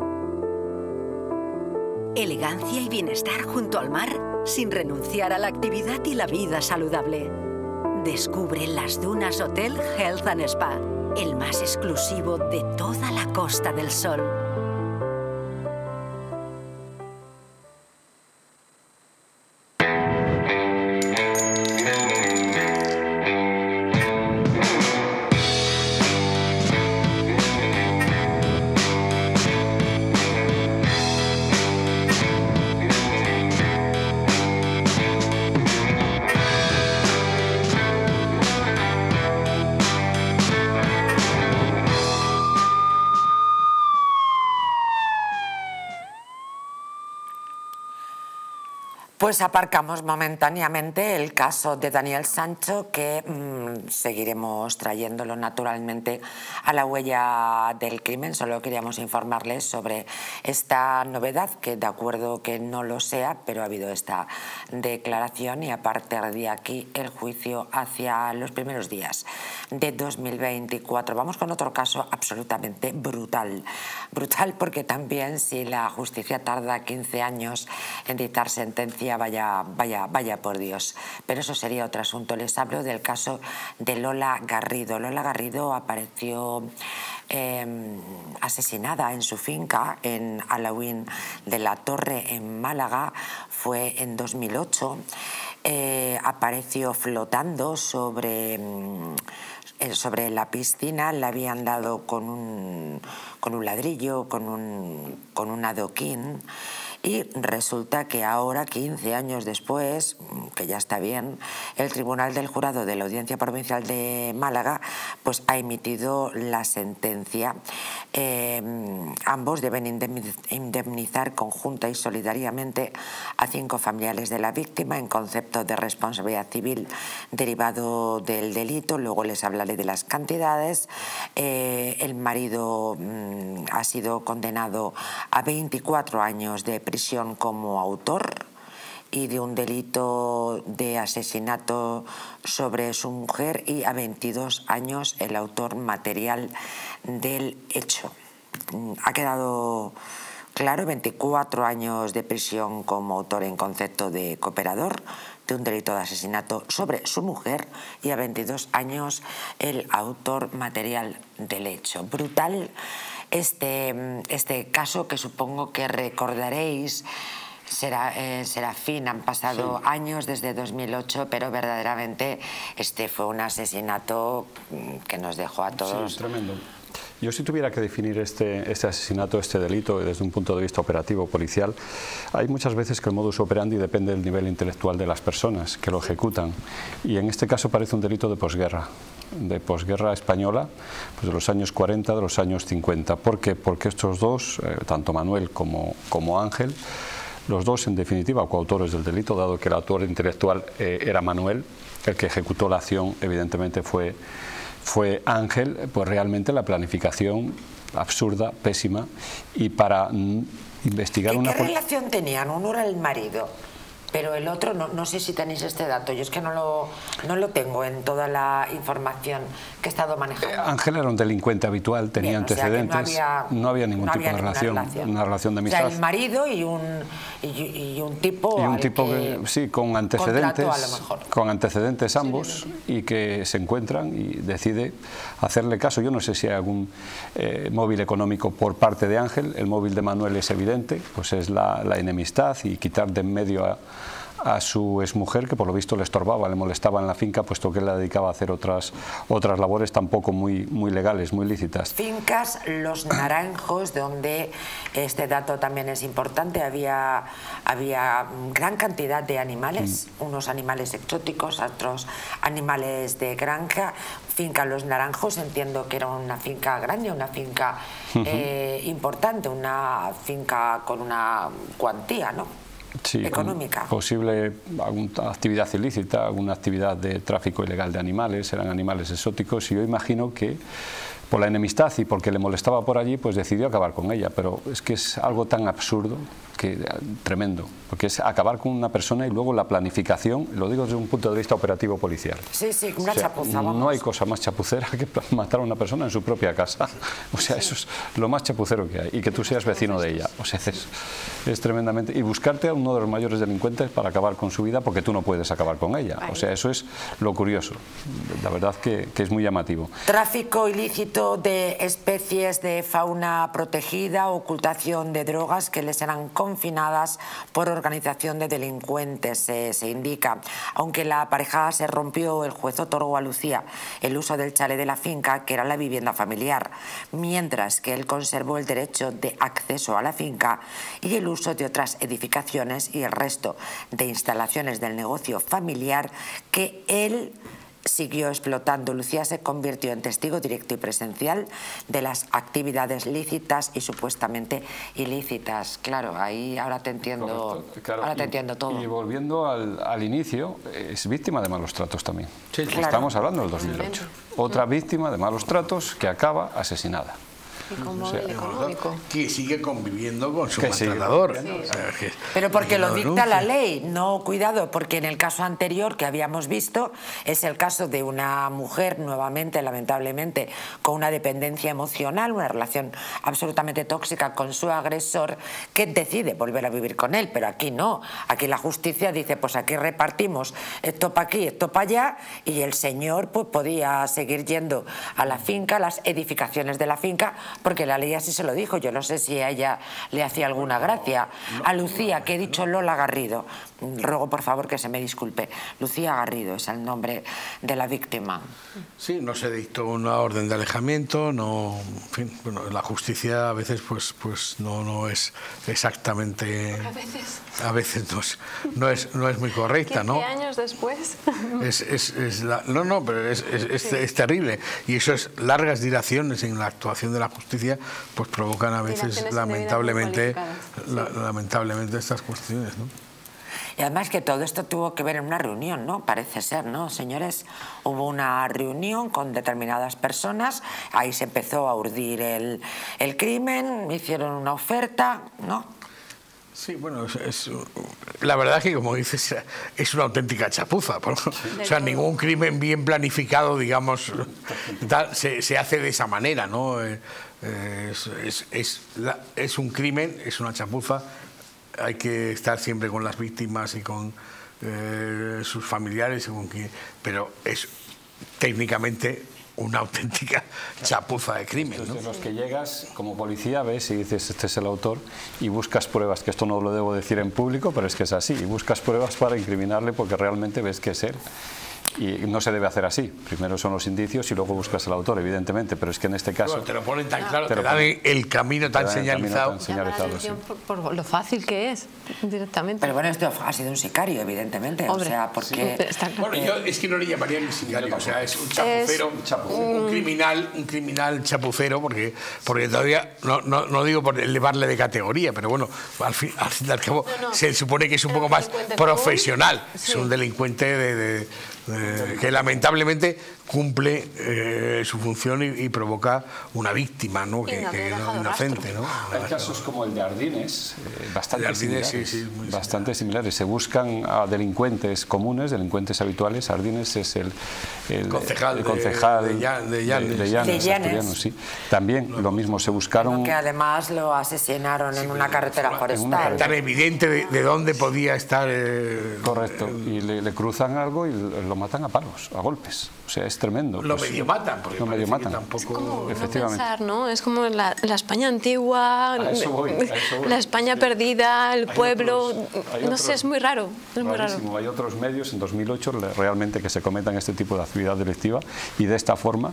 Elegancia y bienestar junto al mar, sin renunciar a la actividad y la vida saludable. Descubre Las Dunas Hotel Health and Spa, el más exclusivo de toda la Costa del Sol. Pues aparcamos momentáneamente el caso de Daniel Sancho, que seguiremos trayéndolo naturalmente a la huella del crimen. Solo queríamos informarles sobre esta novedad, que de acuerdo que no lo sea, pero ha habido esta declaración y a partir de aquí el juicio hacia los primeros días de 2024. Vamos con otro caso absolutamente brutal. Brutal porque también, si la justicia tarda 15 años en dictar sentencia, vaya por Dios. Pero eso sería otro asunto. Les hablo del caso de Lola Garrido. Lola Garrido apareció asesinada en su finca en Alauín de la Torre, en Málaga. Fue en 2008. Apareció flotando sobre la piscina. Le habían dado con un ladrillo, con un adoquín. Y resulta que ahora, 15 años después, que ya está bien, el Tribunal del Jurado de la Audiencia Provincial de Málaga pues ha emitido la sentencia. Ambos deben indemnizar conjunta y solidariamente a 5 familiares de la víctima en concepto de responsabilidad civil derivado del delito. Luego les hablaré de las cantidades. El marido ha sido condenado a 24 años de prisión como autor y de un delito de asesinato sobre su mujer, y a 22 años el autor material del hecho. Ha quedado claro: 24 años de prisión como autor en concepto de cooperador de un delito de asesinato sobre su mujer, y a 22 años el autor material del hecho. Brutal este caso, que supongo que recordaréis. Serafín, han pasado años desde 2008, pero verdaderamente este fue un asesinato que nos dejó a todos. Sí, tremendo. Yo, si tuviera que definir este asesinato, este delito, desde un punto de vista operativo policial, hay muchas veces que el modus operandi depende del nivel intelectual de las personas que lo ejecutan, y en este caso parece un delito de posguerra española, pues de los años 40, de los años 50. ¿Por qué? Porque estos dos, tanto Manuel como Ángel, los dos en definitiva coautores del delito, dado que el autor intelectual era Manuel, el que ejecutó la acción evidentemente fue Ángel. Pues realmente la planificación absurda, pésima, y para investigar ¿Qué relación tenían? Uno era el marido. Pero el otro, no sé si tenéis este dato, yo es que no lo tengo en toda la información que he estado manejando. Ángel era un delincuente habitual, tenía antecedentes, o sea que no había ningún tipo de relación, una relación de amistad. O sea, el marido y un tipo... Y un tipo que, sí, con antecedentes, a lo mejor. con antecedentes ambos, y que se encuentran y decide hacerle caso. Yo no sé si hay algún móvil económico por parte de Ángel. El móvil de Manuel es evidente, pues es la enemistad y quitar de en medio a su exmujer, que por lo visto le estorbaba, le molestaba en la finca, puesto que él la dedicaba a hacer otras labores tampoco muy legales, muy lícitas. Fincas Los Naranjos, donde este dato también es importante, había gran cantidad de animales, unos animales exóticos, otros animales de granja. Finca Los Naranjos, entiendo que era una finca grande, una finca importante, una finca con una cuantía, ¿no? Sí, económica. Posible alguna actividad ilícita, alguna actividad de tráfico ilegal de animales, eran animales exóticos, y yo imagino que por la enemistad y porque le molestaba por allí, pues decidió acabar con ella. Pero es que es algo tan absurdo, tremendo, porque es acabar con una persona y luego la planificación, lo digo desde un punto de vista operativo policial. Sí, una chapuza, vamos. No hay cosa más chapucera que matar a una persona en su propia casa. O sea, eso es lo más chapucero que hay, y que tú seas vecino de ella. O sea, es tremendamente... Y buscarte a uno de los mayores delincuentes para acabar con su vida, porque tú no puedes acabar con ella. O sea, eso es lo curioso. La verdad que es muy llamativo. Tráfico ilícito de especies de fauna protegida, ocultación de drogas que les eran confinadas por organización de delincuentes, se indica. Aunque la pareja se rompió, el juez otorgó a Lucía el uso del chalet de la finca, que era la vivienda familiar, mientras que él conservó el derecho de acceso a la finca y el uso de otras edificaciones y el resto de instalaciones del negocio familiar que él siguió explotando. Lucía se convirtió en testigo directo y presencial de las actividades lícitas y supuestamente ilícitas. Claro, ahí ahora te entiendo, claro, ahora te entiendo todo. Y volviendo al inicio, es víctima de malos tratos también. Sí, claro. Estamos hablando del 2008. Otra víctima de malos tratos que acaba asesinada. Y con móvil económico. Que sigue conviviendo con su maltratador. Pero porque lo dicta la ley, no, cuidado, porque en el caso anterior que habíamos visto es el caso de una mujer, nuevamente, lamentablemente, con una dependencia emocional, una relación absolutamente tóxica con su agresor, que decide volver a vivir con él, pero aquí no, aquí la justicia dice, pues aquí repartimos esto para aquí, esto para allá, y el señor pues podía seguir yendo a la finca, a las edificaciones de la finca, porque la ley así se lo dijo. Yo no sé si a ella le hacía alguna gracia. A Lucía, que he dicho Lola Garrido, ruego por favor que se me disculpe, Lucía Garrido es el nombre de la víctima. Sí, no se dictó una orden de alejamiento, no, en fin, bueno, la justicia a veces pues no es exactamente, a veces no es muy correcta, ¿no? 15 años después. Pero es terrible, y eso es largas dilaciones en la actuación de la justicia, pues provocan a veces lamentablemente estas cuestiones, ¿no? Y además que todo esto tuvo que ver en una reunión, ¿no? Parece ser, ¿no? Señores, hubo una reunión con determinadas personas, ahí se empezó a urdir el crimen, hicieron una oferta, ¿no? Sí, bueno, la verdad que, como dices, es una auténtica chapuza. O sea, ningún crimen bien planificado, digamos, se hace de esa manera, ¿no? Es un crimen, es una chapuza. Hay que estar siempre con las víctimas y con sus familiares, pero es técnicamente una auténtica chapuza de crimen, ¿no? De los que llegas como policía, ves y dices, este es el autor, y buscas pruebas, que esto no lo debo decir en público, pero es que es así, y buscas pruebas para incriminarle porque realmente ves que es él. Y no se debe hacer así. Primero son los indicios y luego buscas al autor, evidentemente, pero es que en este caso... Bueno, te lo ponen tan claro, te dan el camino tan señalizado. Llama la atención por lo fácil que es, directamente. Pero bueno, esto ha sido un sicario, evidentemente. Hombre, o sea, porque... Bueno, yo es que no le llamaría ni sicario, o sea, es un chapucero, un criminal chapucero, porque todavía, no digo por elevarle de categoría, pero bueno, al fin y al cabo se supone que es un poco más profesional. Es un delincuente que lamentablemente cumple su función y provoca una víctima, ¿no? Que inocente, ¿no? Hay casos como el de Ardines, bastante similares. similares. Se buscan a delincuentes comunes, delincuentes habituales. Ardines es el concejal de Llanes, sí. También lo mismo, se buscaron... Que además lo asesinaron en una carretera forestal. Tan evidente de dónde podía estar... Correcto, y le cruzan algo y lo matan a palos, a golpes. O sea, es tremendo. Lo medio matan, porque medio matan. tampoco... Es como efectivamente. No pensar, ¿no? Es como la España antigua, a eso voy. La España perdida, el pueblo... no sé, es muy raro. Es muy raro. Hay otros medios en 2008 realmente que se cometan este tipo de actividad delictiva y de esta forma.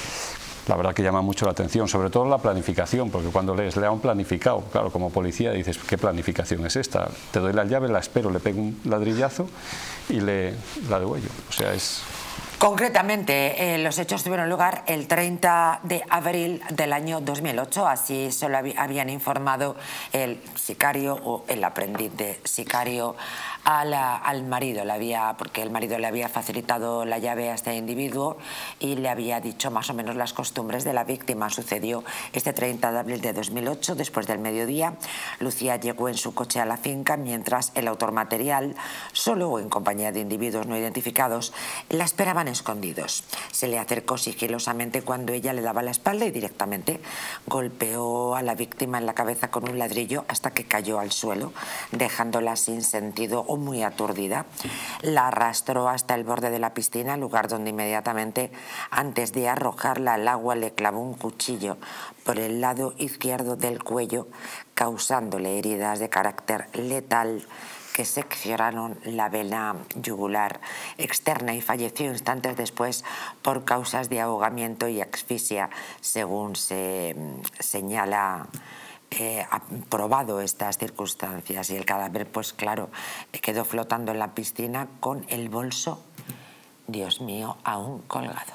La verdad que llama mucho la atención, sobre todo la planificación, porque cuando lees, le han planificado, claro, como policía dices, ¿qué planificación es esta? Te doy la llave, la espero, le pego un ladrillazo y la degüello. O sea, es... Concretamente, los hechos tuvieron lugar el 30 de abril del año 2008, así solo habían informado el sicario o el aprendiz de sicario al marido, porque el marido le había facilitado la llave a este individuo y le había dicho más o menos las costumbres de la víctima. Sucedió este 30 de abril de 2008, después del mediodía. Lucía llegó en su coche a la finca mientras el autor material, solo o en compañía de individuos no identificados, la esperaban escondidos. Se le acercó sigilosamente cuando ella le daba la espalda y directamente golpeó a la víctima en la cabeza con un ladrillo hasta que cayó al suelo, dejándola sin sentido o muy aturdida. La arrastró hasta el borde de la piscina, lugar donde inmediatamente antes de arrojarla al agua le clavó un cuchillo por el lado izquierdo del cuello, causándole heridas de carácter letal que seccionaron la vena yugular externa y falleció instantes después por causas de ahogamiento y asfixia, según se señala. Ha probado estas circunstancias y el cadáver, pues claro, quedó flotando en la piscina con el bolso, Dios mío, aún colgado.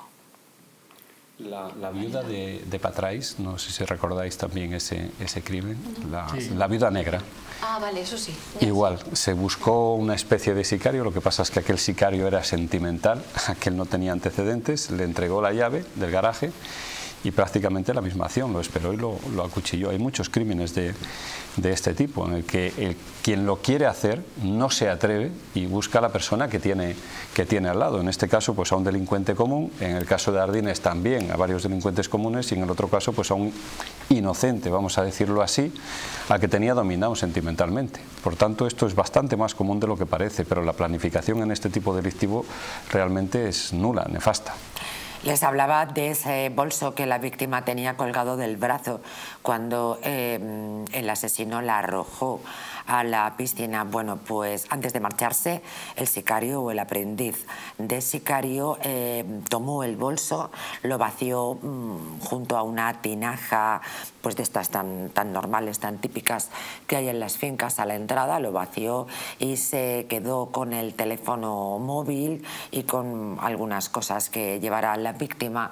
La viuda de Patrais, no sé si recordáis también ese crimen, la viuda negra. Ah, vale, eso sí. Igual, se buscó una especie de sicario, lo que pasa es que aquel sicario era sentimental, aquel no tenía antecedentes, le entregó la llave del garaje y prácticamente la misma acción, lo esperó y lo acuchilló. Hay muchos crímenes de este tipo, en el que quien lo quiere hacer no se atreve y busca a la persona que tiene al lado. En este caso, pues a un delincuente común, en el caso de Ardines también a varios delincuentes comunes y en el otro caso, pues a un inocente, vamos a decirlo así, al que tenía dominado sentimentalmente. Por tanto, esto es bastante más común de lo que parece, pero la planificación en este tipo delictivo realmente es nula, nefasta. Les hablaba de ese bolso que la víctima tenía colgado del brazo cuando el asesino la arrojó a la piscina. Bueno, pues antes de marcharse, el sicario o el aprendiz de sicario tomó el bolso, lo vació junto a una tinaja, pues de estas tan normales, tan típicas que hay en las fincas a la entrada, lo vació y se quedó con el teléfono móvil y con algunas cosas que llevara la víctima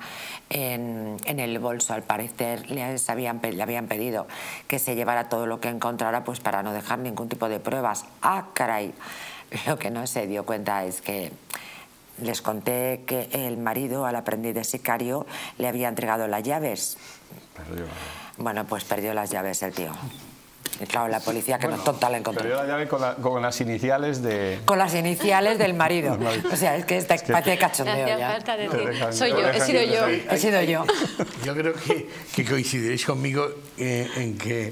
en el bolso. Al parecer le habían pedido que se llevara todo lo que encontrara, pues para no dejar ningún tipo de pruebas. ¡Ah, caray! Lo que no se dio cuenta es que les conté que el marido, al aprendiz de sicario, le había entregado las llaves. Bueno, pues perdió las llaves el tío. Y claro, la policía, que no tonta, la encontró. Perdió la llave con las iniciales de... Con las iniciales del marido. O sea, es que parece cachondeo ya. Soy yo, he sido yo. He sido yo. Yo creo que coincidiréis conmigo en que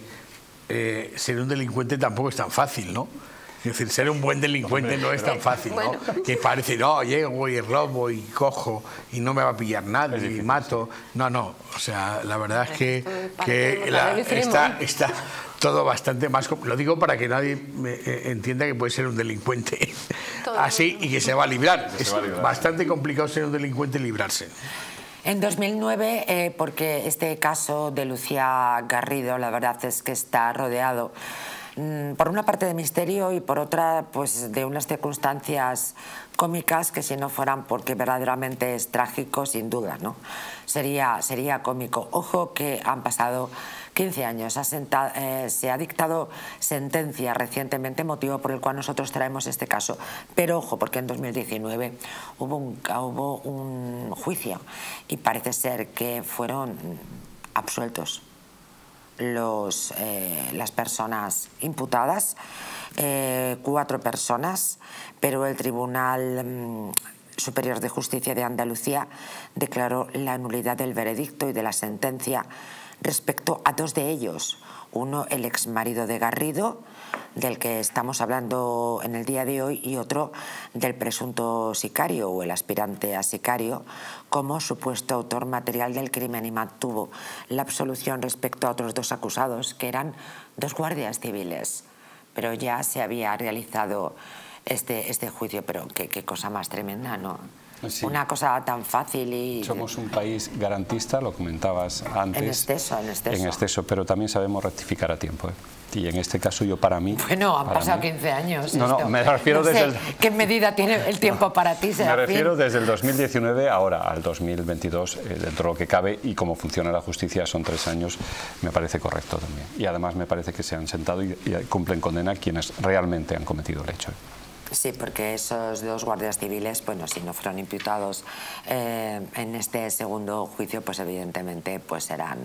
ser un delincuente tampoco es tan fácil, ¿no? Es decir, ser un buen delincuente no es tan fácil, ¿no? Que parece, no, llego y robo y cojo y no me va a pillar nadie y mato. No, no, o sea, la verdad es que está todo bastante más... Lo digo para que nadie entienda que puede ser un delincuente así y que se va a librar. Es bastante complicado ser un delincuente y librarse. En 2009, porque este caso de Lucía Garrido, la verdad es que está rodeado por una parte de misterio y por otra pues de unas circunstancias cómicas que si no fueran porque verdaderamente es trágico, sin duda, ¿no? Sería cómico. Ojo que han pasado 15 años. Se ha dictado sentencia recientemente, motivo por el cual nosotros traemos este caso. Pero ojo, porque en 2019 hubo un juicio y parece ser que fueron absueltos las personas imputadas, 4 personas, pero el Tribunal Superior de Justicia de Andalucía declaró la nulidad del veredicto y de la sentencia respecto a 2 de ellos. Uno, el exmarido de Garrido, del que estamos hablando en el día de hoy, y otro del presunto sicario o el aspirante a sicario como supuesto autor material del crimen, y mantuvo la absolución respecto a otros 2 acusados, que eran 2 guardias civiles. Pero ya se había realizado este juicio, pero qué cosa más tremenda, ¿no? Sí. Una cosa tan fácil y... Somos un país garantista, lo comentabas antes. En exceso, pero también sabemos rectificar a tiempo, ¿eh? Y en este caso yo para mí... Bueno, han pasado 15 años. No, me refiero desde... ¿Qué medida tiene el tiempo para ti, Serafín? Me refiero desde el 2019 ahora al 2022, dentro de lo que cabe, y como funciona la justicia son 3 años, me parece correcto también. Y además me parece que se han sentado y cumplen condena quienes realmente han cometido el hecho. Sí, porque esos 2 guardias civiles, bueno, si no fueron imputados en este segundo juicio, pues evidentemente pues eran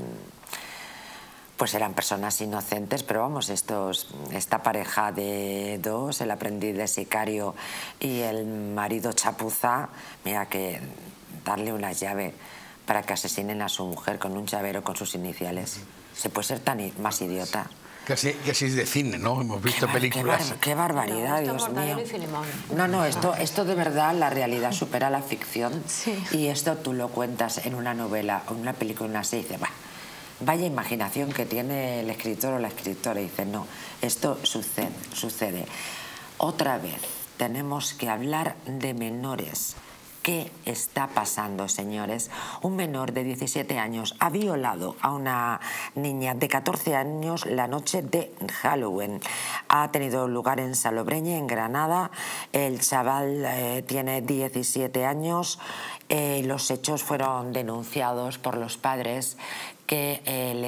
personas inocentes, pero vamos, esta pareja de 2, el aprendiz de sicario y el marido chapuza, mira que darle una llave para que asesinen a su mujer con un llavero con sus iniciales, se puede ser más idiota. Casi es de cine, ¿no? Hemos visto películas. Qué barbaridad, Dios mío. No, esto de verdad, la realidad supera la ficción. Sí. Y esto tú lo cuentas en una novela o en una película, en una serie, y dices, vaya imaginación que tiene el escritor o la escritora. Y dices, no, esto sucede. Otra vez, tenemos que hablar de menores. ¿Qué está pasando, señores? Un menor de 17 años ha violado a una niña de 14 años la noche de Halloween. Ha tenido lugar en Salobreña, en Granada. El chaval tiene 17 años. Los hechos fueron denunciados por los padres, que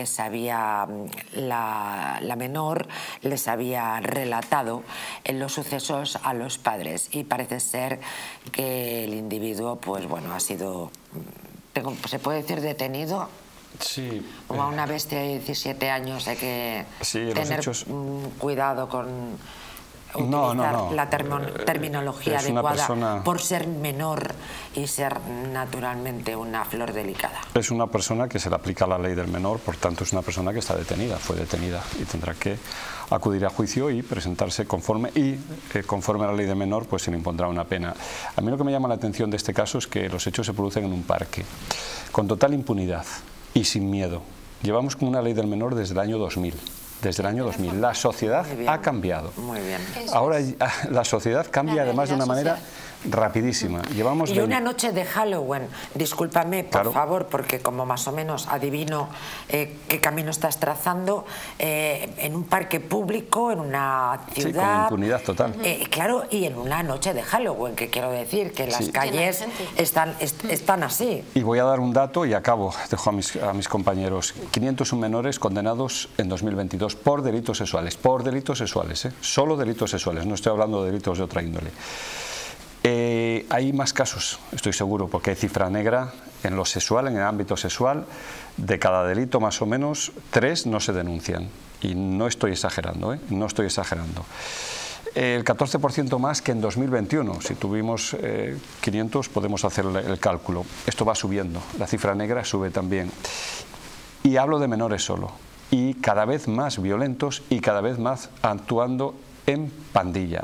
la menor les había relatado los sucesos a los padres, y parece ser que el individuo, pues bueno, ha sido, ¿se puede decir detenido? Sí. Como a una bestia de 17 años hay que tener cuidado con utilizar la terminología adecuada por ser menor y ser naturalmente una flor delicada. Es una persona que se le aplica la ley del menor, por tanto es una persona que está detenida, fue detenida, y tendrá que acudir a juicio y presentarse conforme a la ley del menor, pues se le impondrá una pena. A mí lo que me llama la atención de este caso es que los hechos se producen en un parque, con total impunidad y sin miedo. Llevamos con una ley del menor desde el año 2000. Desde el año 2000. La sociedad ha cambiado. Muy bien. Ahora la sociedad cambia además de una manera rapidísima. Y una noche de Halloween, discúlpame por favor, porque como más o menos adivino qué camino estás trazando, en un parque público, en una ciudad... Sí, con impunidad total. Claro, y en una noche de Halloween, que quiero decir que las calles están así. Y voy a dar un dato y acabo, dejo a mis compañeros. 501 menores condenados en 2022 por delitos sexuales. Por delitos sexuales, solo delitos sexuales, no estoy hablando de delitos de otra índole. Hay más casos, estoy seguro, porque hay cifra negra en lo sexual, en el ámbito sexual. De cada delito más o menos 3 no se denuncian, y no estoy exagerando, no estoy exagerando. El 14% más que en 2021, si tuvimos 500 podemos hacer el cálculo. Esto va subiendo, la cifra negra sube también. Y hablo de menores solo, y cada vez más violentos y cada vez más actuando en pandilla.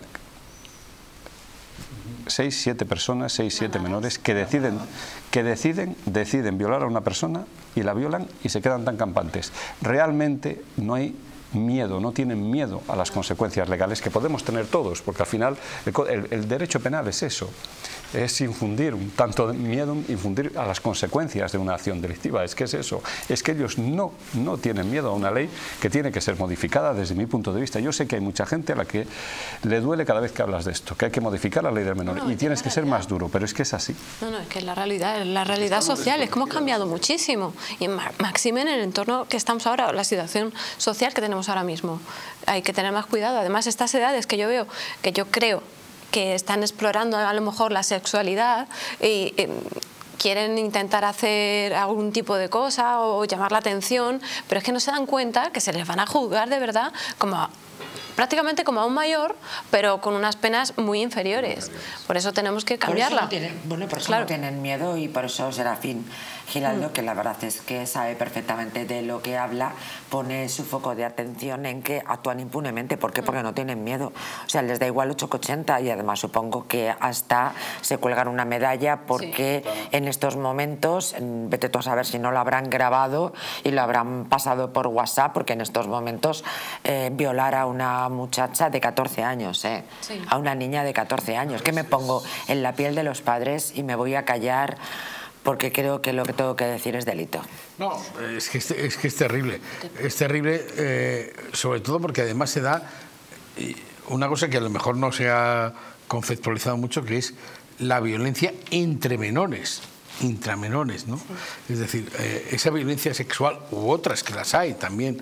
6, 7 personas, 6, 7 menores que deciden violar a una persona, y la violan y se quedan tan campantes. Realmente no hay miedo, no tienen miedo a las consecuencias legales que podemos tener todos, porque al final el derecho penal es eso. es infundir un tanto de miedo, infundir a las consecuencias de una acción delictiva. Es que es eso, es que ellos no tienen miedo a una ley que tiene que ser modificada desde mi punto de vista. Yo sé que hay mucha gente a la que le duele cada vez que hablas de esto, que hay que modificar la ley del menor y tienes que ser más duro, pero es que es así. No, es que la realidad social es que hemos cambiado muchísimo y máxime en el entorno que estamos ahora, la situación social que tenemos ahora mismo. Hay que tener más cuidado. Además, estas edades que yo veo, que yo creo que están explorando a lo mejor la sexualidad y quieren intentar hacer algún tipo de cosa o llamar la atención, pero es que no se dan cuenta que se les van a juzgar de verdad prácticamente como a un mayor, pero con unas penas muy inferiores. Por eso tenemos que cambiarla. Por eso no tienen miedo, y por eso Serafín Giraldo, que la verdad es que sabe perfectamente de lo que habla, pone su foco de atención en que actúan impunemente. ¿Por qué? Porque no tienen miedo. O sea, les da igual 8,80, y además supongo que hasta se cuelgan una medalla porque en estos momentos, vete tú a saber si no lo habrán grabado y lo habrán pasado por WhatsApp, porque en estos momentos violar a una muchacha de 14 años, a una niña de 14 años, que me pongo en la piel de los padres y me voy a callar porque creo que lo que tengo que decir es delito. No, es que es terrible. Es terrible, sobre todo porque además se da una cosa que a lo mejor no se ha conceptualizado mucho, que es la violencia entre menores, intramenores, ¿no? Es decir, esa violencia sexual u otras que las hay también,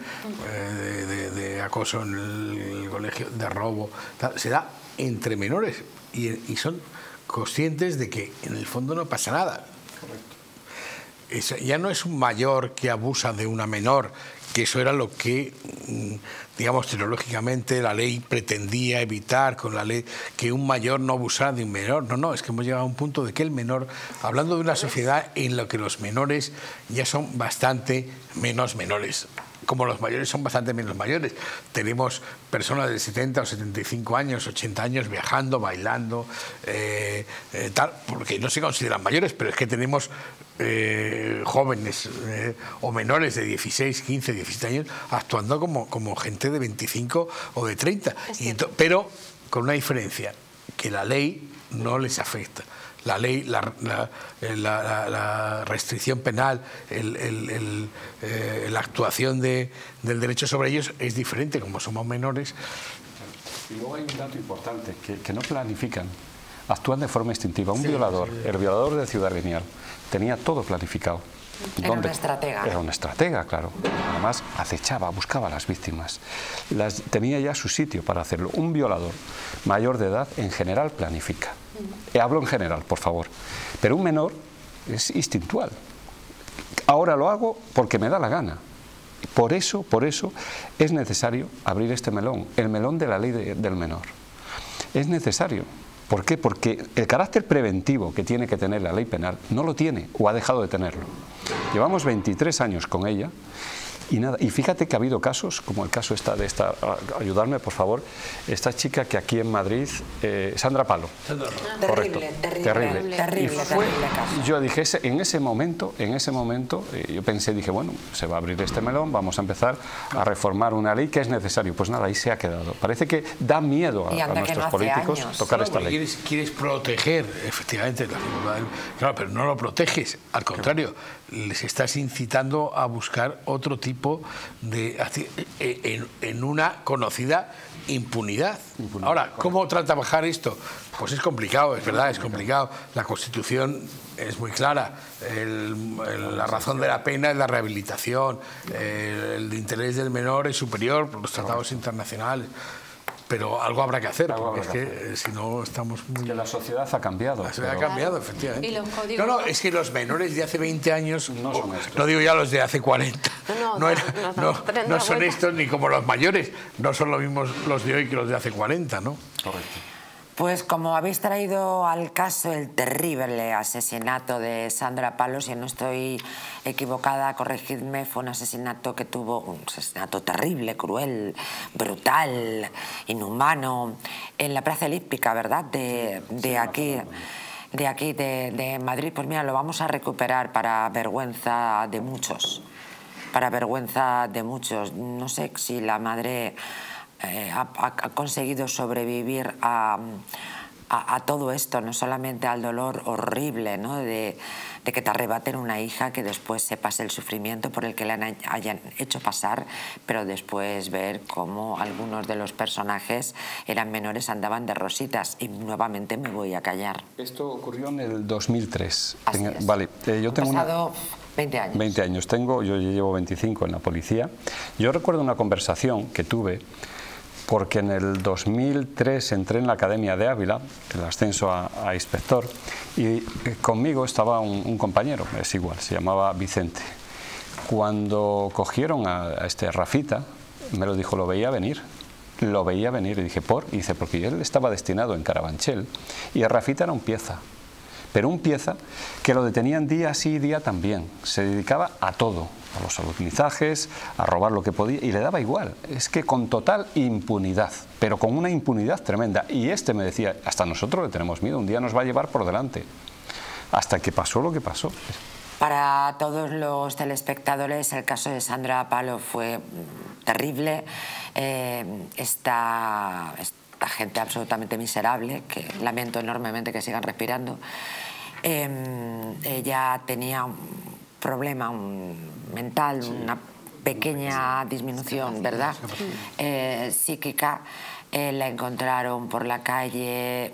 de acoso en el colegio, de robo, tal, se da entre menores y son conscientes de que en el fondo no pasa nada. Eso ya no es un mayor que abusa de una menor, que eso era lo que, digamos, teológicamente la ley pretendía evitar con la ley, que un mayor no abusara de un menor. No, es que hemos llegado a un punto de que el menor, hablando de una sociedad en la que los menores ya son bastante menos menores, como los mayores son bastante menos mayores. Tenemos personas de 70 o 75 años, 80 años viajando, bailando, tal, porque no se consideran mayores, pero es que tenemos jóvenes o menores de 16, 15, 17 años actuando como gente de 25 o de 30, pero con una diferencia, que la ley no les afecta. La ley, la restricción penal, la actuación del derecho sobre ellos es diferente, como somos menores. Y luego hay un dato importante, que no planifican, actúan de forma instintiva. Un violador, el violador de Ciudad Lineal, tenía todo planificado. Era una estratega. Era una estratega, claro. Además, acechaba, buscaba a las víctimas. Tenía ya su sitio para hacerlo. Un violador mayor de edad, en general, planifica. Hablo en general, por favor. Pero un menor es instintual. Ahora lo hago porque me da la gana. Por eso es necesario abrir este melón, el melón de la ley del menor. Es necesario. ¿Por qué? Porque el carácter preventivo que tiene que tener la ley penal no lo tiene o ha dejado de tenerlo. Llevamos 23 años con ella y nada. Y fíjate que ha habido casos, como el caso ayudarme por favor, esta chica que aquí en Madrid, Sandra Palo. Terrible caso. Yo dije, en ese momento, yo pensé, dije, bueno, se va a abrir este melón, vamos a empezar a reformar una ley que es necesario. Pues nada, ahí se ha quedado. Parece que da miedo a nuestros políticos tocar esta ley. Quieres proteger, efectivamente, la figura del... Claro, pero no lo proteges, al contrario, les estás incitando a buscar otro tipo de... en una conocida impunidad. Ahora, ¿cómo trabajar esto? Pues es complicado, es verdad, es complicado. La Constitución es muy clara. La razón de la pena es la rehabilitación. El interés del menor es superior por los tratados internacionales. Pero algo habrá que hacer, porque es que si no estamos muy... Es que la sociedad ha cambiado. La sociedad ha cambiado, efectivamente. ¿Y los códigos? No, es que los menores de hace 20 años, no digo ya los de hace 40, no son estos ni como los mayores, no son los mismos los de hoy que los de hace 40, ¿no? Correcto. Pues como habéis traído al caso el terrible asesinato de Sandra Palo, si no estoy equivocada, corregidme, fue un asesinato terrible, cruel, brutal, inhumano, en la Plaza Elíptica, ¿verdad? De aquí de Madrid. Pues mira, lo vamos a recuperar para vergüenza de muchos. No sé si la madre ha conseguido sobrevivir a a todo esto, no solamente al dolor horrible, ¿no? de que te arrebaten una hija, que después se pase el sufrimiento por el que le hayan hecho pasar, pero después ver cómo algunos de los personajes eran menores, andaban de rositas, y nuevamente me voy a callar. Esto ocurrió en el 2003. Así es. Vale, yo tengo pasado 20 años. 20 años tengo, yo llevo 25 en la policía. Yo recuerdo una conversación que tuve, porque en el 2003 entré en la Academia de Ávila, el ascenso a inspector, y conmigo estaba un compañero, es igual, se llamaba Vicente. Cuando cogieron a este Rafita, me lo dijo, lo veía venir, y dije, ¿por? Y dice, porque él estaba destinado en Carabanchel, y Rafita era un pieza, pero un pieza que lo detenían día sí, día también, se dedicaba a todo, a los alunizajes, a robar lo que podía, y le daba igual. Es que con total impunidad, pero con una impunidad tremenda. Y este me decía, hasta nosotros le tenemos miedo, un día nos va a llevar por delante. Hasta que pasó lo que pasó. Para todos los telespectadores, el caso de Sandra Palo fue terrible. Esta gente absolutamente miserable, que lamento enormemente que sigan respirando. Ella tenía un problema mental, una pequeña disminución, ¿verdad? Psíquica. La encontraron por la calle,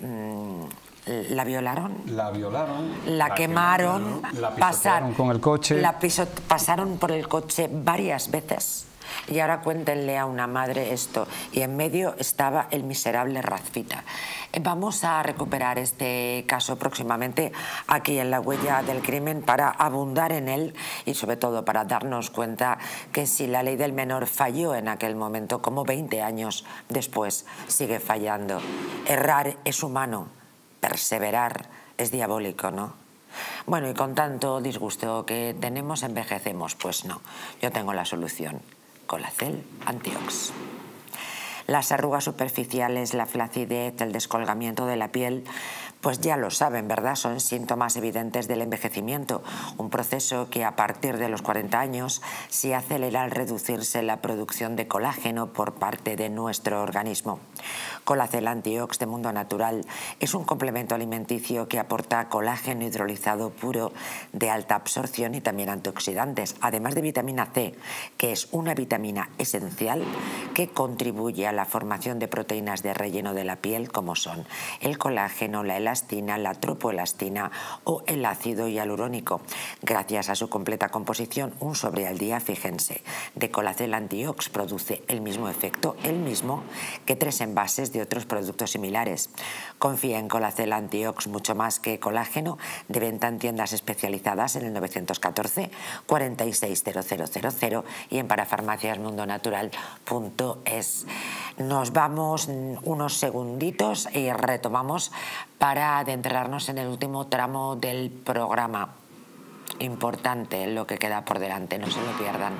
la violaron. La quemaron. La pisotearon con el coche. Pasaron por el coche varias veces. Y ahora cuéntenle a una madre esto. Y en medio estaba el miserable Rafita. Vamos a recuperar este caso próximamente aquí en La Huella del Crimen para abundar en él y sobre todo para darnos cuenta que si la ley del menor falló en aquel momento, como 20 años después sigue fallando. Errar es humano, perseverar es diabólico, ¿no? Bueno, y con tanto disgusto que tenemos, envejecemos. Pues no, yo tengo la solución. Colacel Antiox. Las arrugas superficiales, la flacidez, el descolgamiento de la piel, pues ya lo saben, ¿verdad? Son síntomas evidentes del envejecimiento, un proceso que a partir de los 40 años se acelera al reducirse la producción de colágeno por parte de nuestro organismo. Colacel Antiox de Mundo Natural es un complemento alimenticio que aporta colágeno hidrolizado puro de alta absorción y también antioxidantes, además de vitamina C, que es una vitamina esencial que contribuye a la formación de proteínas de relleno de la piel, como son el colágeno, la elastina, la tropoelastina o el ácido hialurónico. Gracias a su completa composición, un sobre al día, fíjense, de Colacel Antiox produce el mismo efecto, el mismo, que 3 envases de otros productos similares. Confía en Colacel Antiox mucho más que colágeno, de venta en tiendas especializadas en el 914 460000 y en parafarmaciasmundonatural.es. Nos vamos unos segunditos y retomamos para adentrarnos en el último tramo del programa. Importante lo que queda por delante, no se lo pierdan.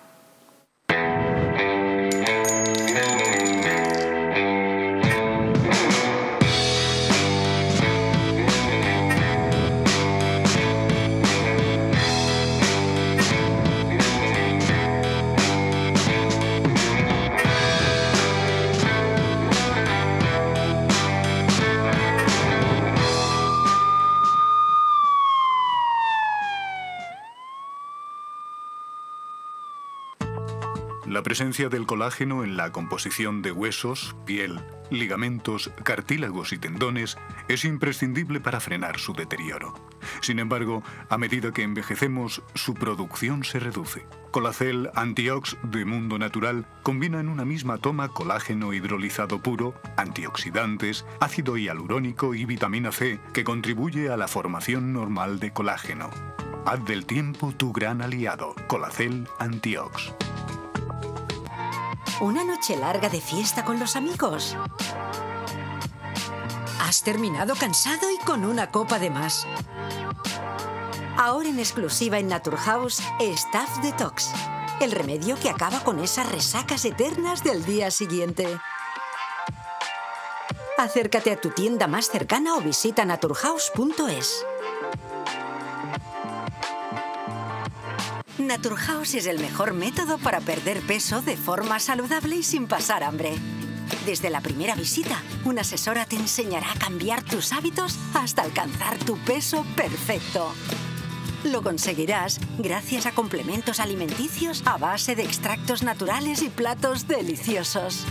La presencia del colágeno en la composición de huesos, piel, ligamentos, cartílagos y tendones es imprescindible para frenar su deterioro. Sin embargo, a medida que envejecemos, su producción se reduce. Colacel Antiox de Mundo Natural combina en una misma toma colágeno hidrolizado puro, antioxidantes, ácido hialurónico y vitamina C, que contribuye a la formación normal de colágeno. Haz del tiempo tu gran aliado. Colacel Antiox. ¿Una noche larga de fiesta con los amigos? ¿Has terminado cansado y con una copa de más? Ahora en exclusiva en Naturhaus, Staph Detox, el remedio que acaba con esas resacas eternas del día siguiente. Acércate a tu tienda más cercana o visita naturhaus.es. Naturhaus es el mejor método para perder peso de forma saludable y sin pasar hambre. Desde la primera visita, una asesora te enseñará a cambiar tus hábitos hasta alcanzar tu peso perfecto. Lo conseguirás gracias a complementos alimenticios a base de extractos naturales y platos deliciosos.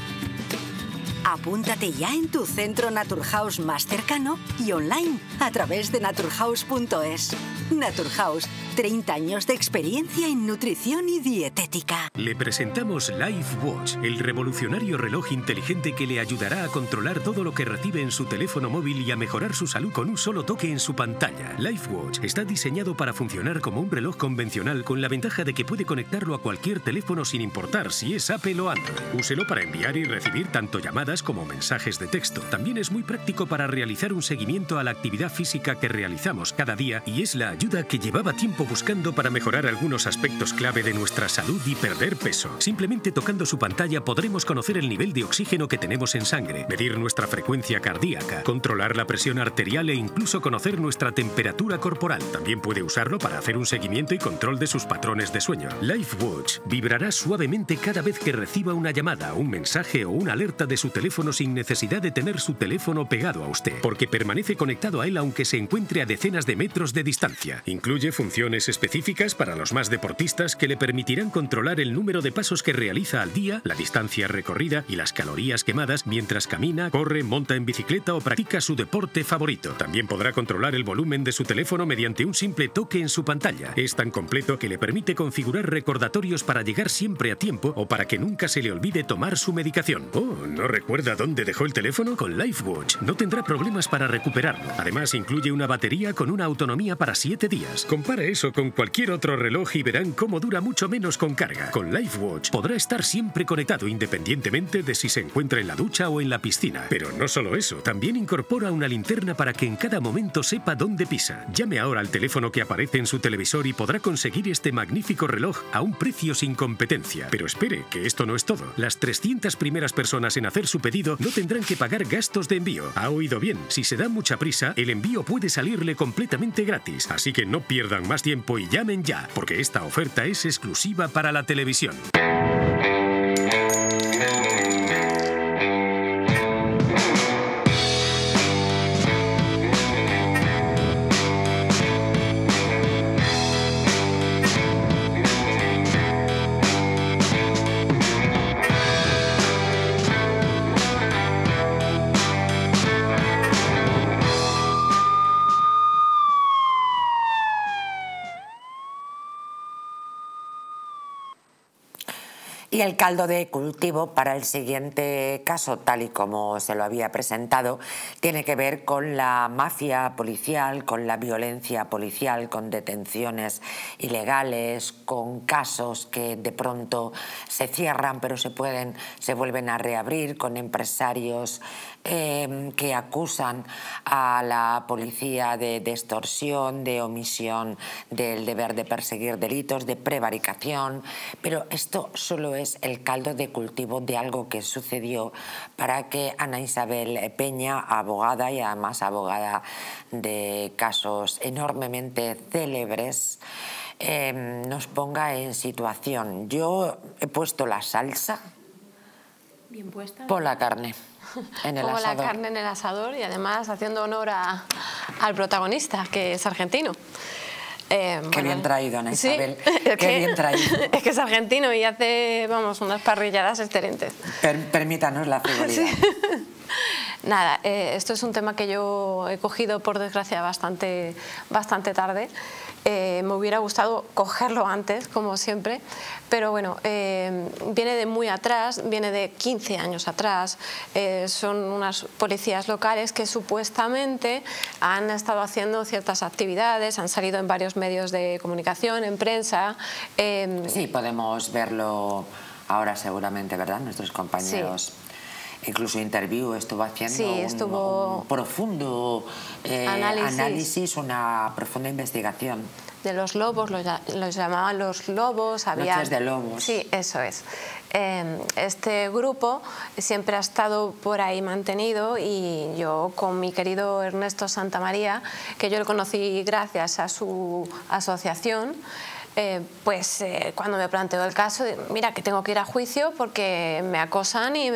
Apúntate ya en tu centro Naturhaus más cercano y online a través de naturhaus.es. Naturhaus, 30 años de experiencia en nutrición y dietética. Le presentamos LifeWatch, el revolucionario reloj inteligente que le ayudará a controlar todo lo que recibe en su teléfono móvil y a mejorar su salud con un solo toque en su pantalla. LifeWatch está diseñado para funcionar como un reloj convencional, con la ventaja de que puede conectarlo a cualquier teléfono sin importar si es Apple o Android. Úselo para enviar y recibir tanto llamadas como mensajes de texto. También es muy práctico para realizar un seguimiento a la actividad física que realizamos cada día, y es la ayuda que llevaba tiempo buscando para mejorar algunos aspectos clave de nuestra salud y perder peso. Simplemente tocando su pantalla podremos conocer el nivel de oxígeno que tenemos en sangre, medir nuestra frecuencia cardíaca, controlar la presión arterial e incluso conocer nuestra temperatura corporal. También puede usarlo para hacer un seguimiento y control de sus patrones de sueño. LifeWatch vibrará suavemente cada vez que reciba una llamada, un mensaje o una alerta de su teléfono sin necesidad de tener su teléfono pegado a usted, porque permanece conectado a él aunque se encuentre a decenas de metros de distancia. Incluye funciones específicas para los más deportistas que le permitirán controlar el número de pasos que realiza al día, la distancia recorrida y las calorías quemadas mientras camina, corre, monta en bicicleta o practica su deporte favorito. También podrá controlar el volumen de su teléfono mediante un simple toque en su pantalla. Es tan completo que le permite configurar recordatorios para llegar siempre a tiempo o para que nunca se le olvide tomar su medicación. Oh, ¿no recuerda dónde dejó el teléfono? Con LifeWatch no tendrá problemas para recuperarlo. Además, incluye una batería con una autonomía para 7 días. Compara eso con cualquier otro reloj y verán cómo dura mucho menos con carga. Con LifeWatch podrá estar siempre conectado independientemente de si se encuentra en la ducha o en la piscina. Pero no solo eso, también incorpora una linterna para que en cada momento sepa dónde pisa. Llame ahora al teléfono que aparece en su televisor y podrá conseguir este magnífico reloj a un precio sin competencia. Pero espere, que esto no es todo. Las 300 primeras personas en hacer su pedido no tendrán que pagar gastos de envío. Ha oído bien, si se da mucha prisa, el envío puede salirle completamente gratis. Así que no pierdan más tiempo y llamen ya, porque esta oferta es exclusiva para la televisión. Y el caldo de cultivo para el siguiente caso, tal y como se lo había presentado, tiene que ver con la mafia policial, con la violencia policial, con detenciones ilegales, con casos que de pronto se cierran pero se vuelven a reabrir, con empresarios que acusan a la policía de extorsión, de omisión del deber de perseguir delitos, de prevaricación. Pero esto solo es el caldo de cultivo de algo que sucedió para que Ana Isabel Peña, abogada y además abogada de casos enormemente célebres, nos ponga en situación. Yo he puesto la salsa. Bien puesta. Por la carne en el asador. La carne en el asador y además haciendo honor al protagonista, que es argentino. Qué bien traído, Ana Isabel. Sí, Qué bien traído. Es que es argentino y hace, vamos, unas parrilladas excelentes. Permítanos la frivolidad. Sí. Nada, esto es un tema que yo he cogido, por desgracia, bastante tarde. Me hubiera gustado cogerlo antes, como siempre, pero bueno, viene de muy atrás, viene de 15 años atrás. Son unas policías locales que supuestamente han estado haciendo ciertas actividades, han salido en varios medios de comunicación, en prensa. Sí, podemos verlo ahora seguramente, ¿verdad? Nuestros compañeros. Sí. Incluso Interview estuvo haciendo un profundo análisis, una profunda investigación. De los lobos, los llamaban los lobos. Noches de lobos. Sí, eso es. Este grupo siempre ha estado por ahí mantenido y yo con mi querido Ernesto Santamaría, que yo lo conocí gracias a su asociación, cuando me planteo el caso, mira, que tengo que ir a juicio porque me acosan y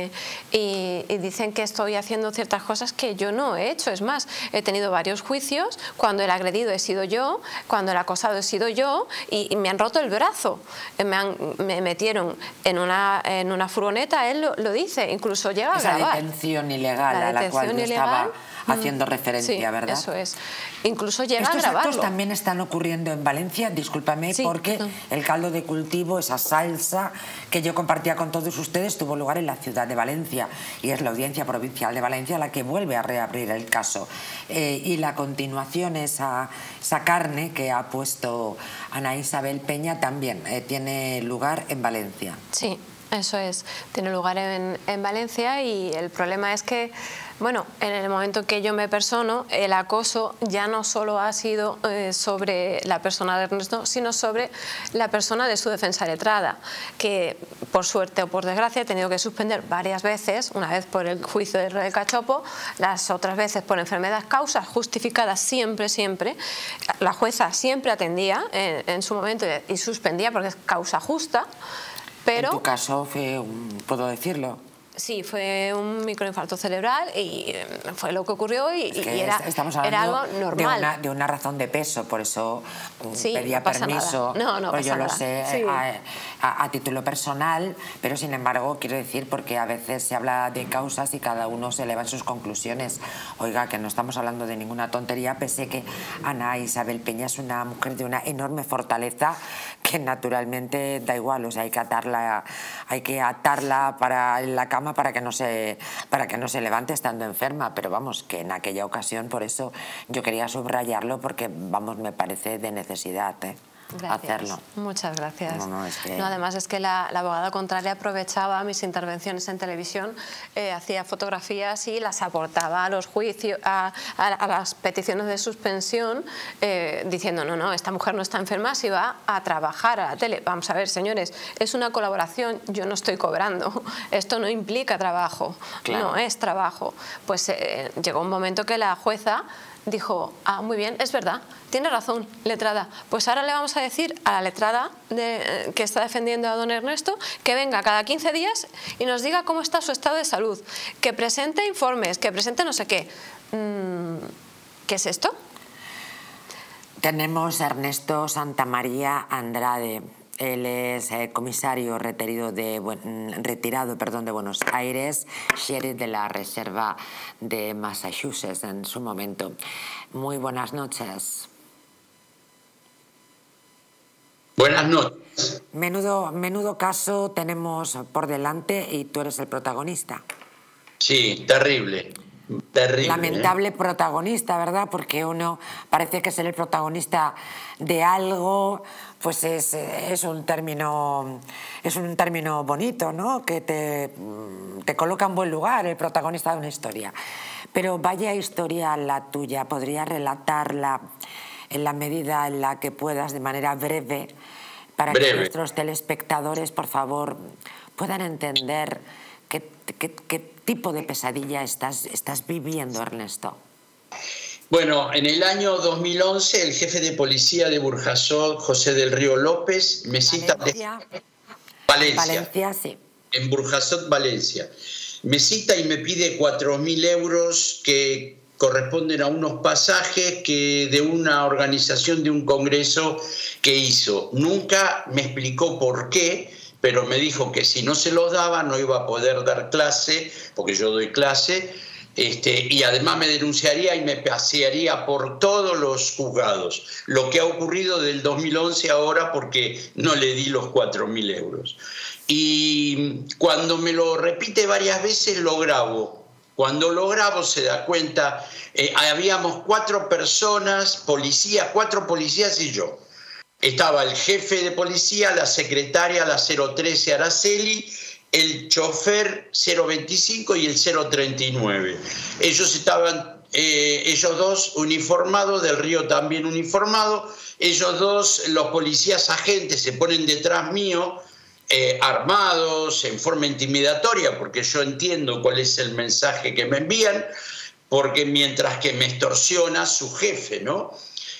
dicen que estoy haciendo ciertas cosas que yo no he hecho. Es más, he tenido varios juicios cuando el agredido he sido yo, cuando el acosado he sido yo, y me han roto el brazo. Me metieron en una furgoneta, él lo dice, incluso llega a grabar. Esa detención ilegal a la cual yo estaba haciendo referencia, sí, ¿verdad? Eso es. Incluso llega a grabarlo. Estos actos también están ocurriendo en Valencia, discúlpame, sí, porque el caldo de cultivo, esa salsa que yo compartía con todos ustedes, tuvo lugar en la ciudad de Valencia, y es la Audiencia Provincial de Valencia la que vuelve a reabrir el caso. Y la continuación, esa carne que ha puesto Ana Isabel Peña también tiene lugar en Valencia. Sí, eso es, tiene lugar en Valencia, y el problema es que, bueno, en el momento que yo me persono, el acoso ya no solo ha sido sobre la persona de Ernesto, sino sobre la persona de su defensa letrada, que por suerte o por desgracia he tenido que suspender varias veces, una vez por el juicio del cachopo, las otras veces por enfermedad, causas justificadas siempre. La jueza siempre atendía en su momento y suspendía porque es causa justa. Pero, en tu caso fue, ¿puedo decirlo? Sí, fue un microinfarto cerebral y fue lo que ocurrió, y estamos era algo normal. De una razón de peso, por eso sí, pedía permiso. No pues yo nada. Lo sé sí. a título personal, pero sin embargo quiero decir, porque a veces se habla de causas y cada uno se eleva en sus conclusiones. Oiga, que no estamos hablando de ninguna tontería, pese que Ana Isabel Peña es una mujer de una enorme fortaleza que naturalmente da igual, o sea, hay que atarla en la cama para que no se levante estando enferma, pero vamos, que en aquella ocasión, por eso yo quería subrayarlo, porque vamos, me parece de necesidad hacerlo. Muchas gracias. No, además es que la abogada contraria aprovechaba mis intervenciones en televisión, hacía fotografías y las aportaba a los juicios, a las peticiones de suspensión, diciendo no, esta mujer no está enferma si va a trabajar a la tele. Vamos a ver, señores, es una colaboración, yo no estoy cobrando, esto no implica trabajo, claro. No es trabajo. Pues llegó un momento que la jueza dijo, muy bien, es verdad, tiene razón, letrada. Pues ahora le vamos a decir a la letrada que está defendiendo a don Ernesto que venga cada 15 días y nos diga cómo está su estado de salud, que presente informes, que presente no sé qué. ¿Qué es esto? Tenemos a Ernesto Santamaría Andrade. Él es comisario retirado de Buenos Aires, sheriff de la Reserva de Massachusetts en su momento. Muy buenas noches. Buenas noches. Menudo caso tenemos por delante y tú eres el protagonista. Sí, terrible. Terrible, lamentable protagonista, ¿verdad? Porque uno parece que ser el protagonista de algo, pues es un término bonito, ¿no? Que te coloca en buen lugar, el protagonista de una historia. Pero vaya historia la tuya, ¿podrías relatarla en la medida en la que puedas, de manera breve, para que nuestros telespectadores, por favor, puedan entender qué tipo de pesadilla estás viviendo, Ernesto? Bueno, en el año 2011 el jefe de policía de Burjasot, José del Río López, me cita... Valencia, sí. En Burjasot, Valencia. Me cita y me pide 4.000 euros que corresponden a unos pasajes de una organización de un congreso que hizo. Nunca me explicó por qué, pero me dijo que si no se los daba no iba a poder dar clase, porque yo doy clase, y además me denunciaría y me pasearía por todos los juzgados. Lo que ha ocurrido del 2011 ahora porque no le di los 4.000 euros. Y cuando me lo repite varias veces lo grabo. Cuando lo grabo se da cuenta, habíamos 4 personas, cuatro policías y yo. Estaba el jefe de policía, la secretaria, la 013 Araceli, el chofer 025 y el 039. Ellos estaban, ellos dos uniformados, Del Río también uniformado. Ellos dos, los policías agentes, se ponen detrás mío, armados, en forma intimidatoria, porque yo entiendo cuál es el mensaje que me envían, porque mientras que me extorsiona su jefe, ¿no?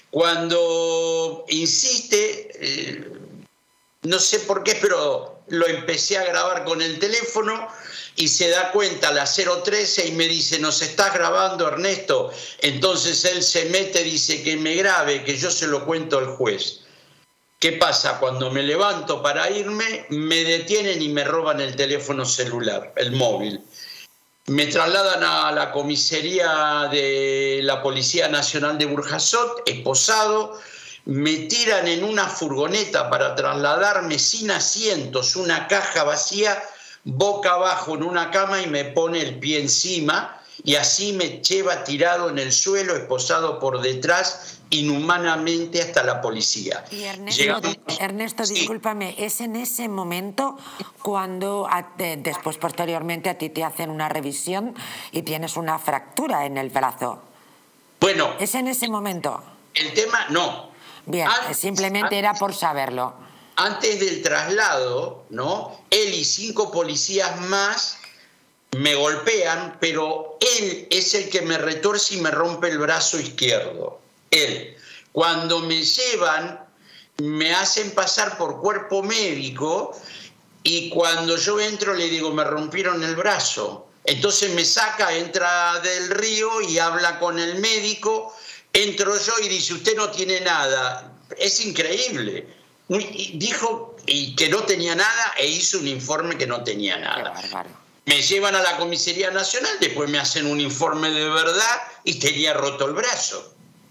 Cuando insiste, no sé por qué, pero lo empecé a grabar con el teléfono y se da cuenta a las 0:13 y me dice, ¿nos estás grabando, Ernesto? Entonces él se mete, dice que me grabe, que yo se lo cuento al juez. ¿Qué pasa? Cuando me levanto para irme, me detienen y me roban el teléfono celular, el móvil. Me trasladan a la comisaría de la Policía Nacional de Burjasot, esposado, me tiran en una furgoneta para trasladarme sin asientos, una caja vacía, boca abajo en una cama y me pone el pie encima y así me lleva tirado en el suelo, esposado por detrás, inhumanamente hasta la policía. Y Ernesto, sí. Discúlpame, ¿es en ese momento cuando después, posteriormente, a ti te hacen una revisión y tienes una fractura en el brazo? Bueno. ¿Es en ese momento? El tema, no. Bien, simplemente era por saberlo. Antes del traslado, ¿no? Él y 5 policías más me golpean, pero él es el que me retuerce y me rompe el brazo izquierdo. Él. Cuando me llevan, me hacen pasar por cuerpo médico y cuando yo entro le digo, me rompieron el brazo. Entonces me saca, entra del río y habla con el médico. Entro yo y dice, usted no tiene nada. Es increíble. Dijo que no tenía nada e hizo un informe que no tenía nada. Me llevan a la Comisaría Nacional, después me hacen un informe de verdad y tenía roto el brazo.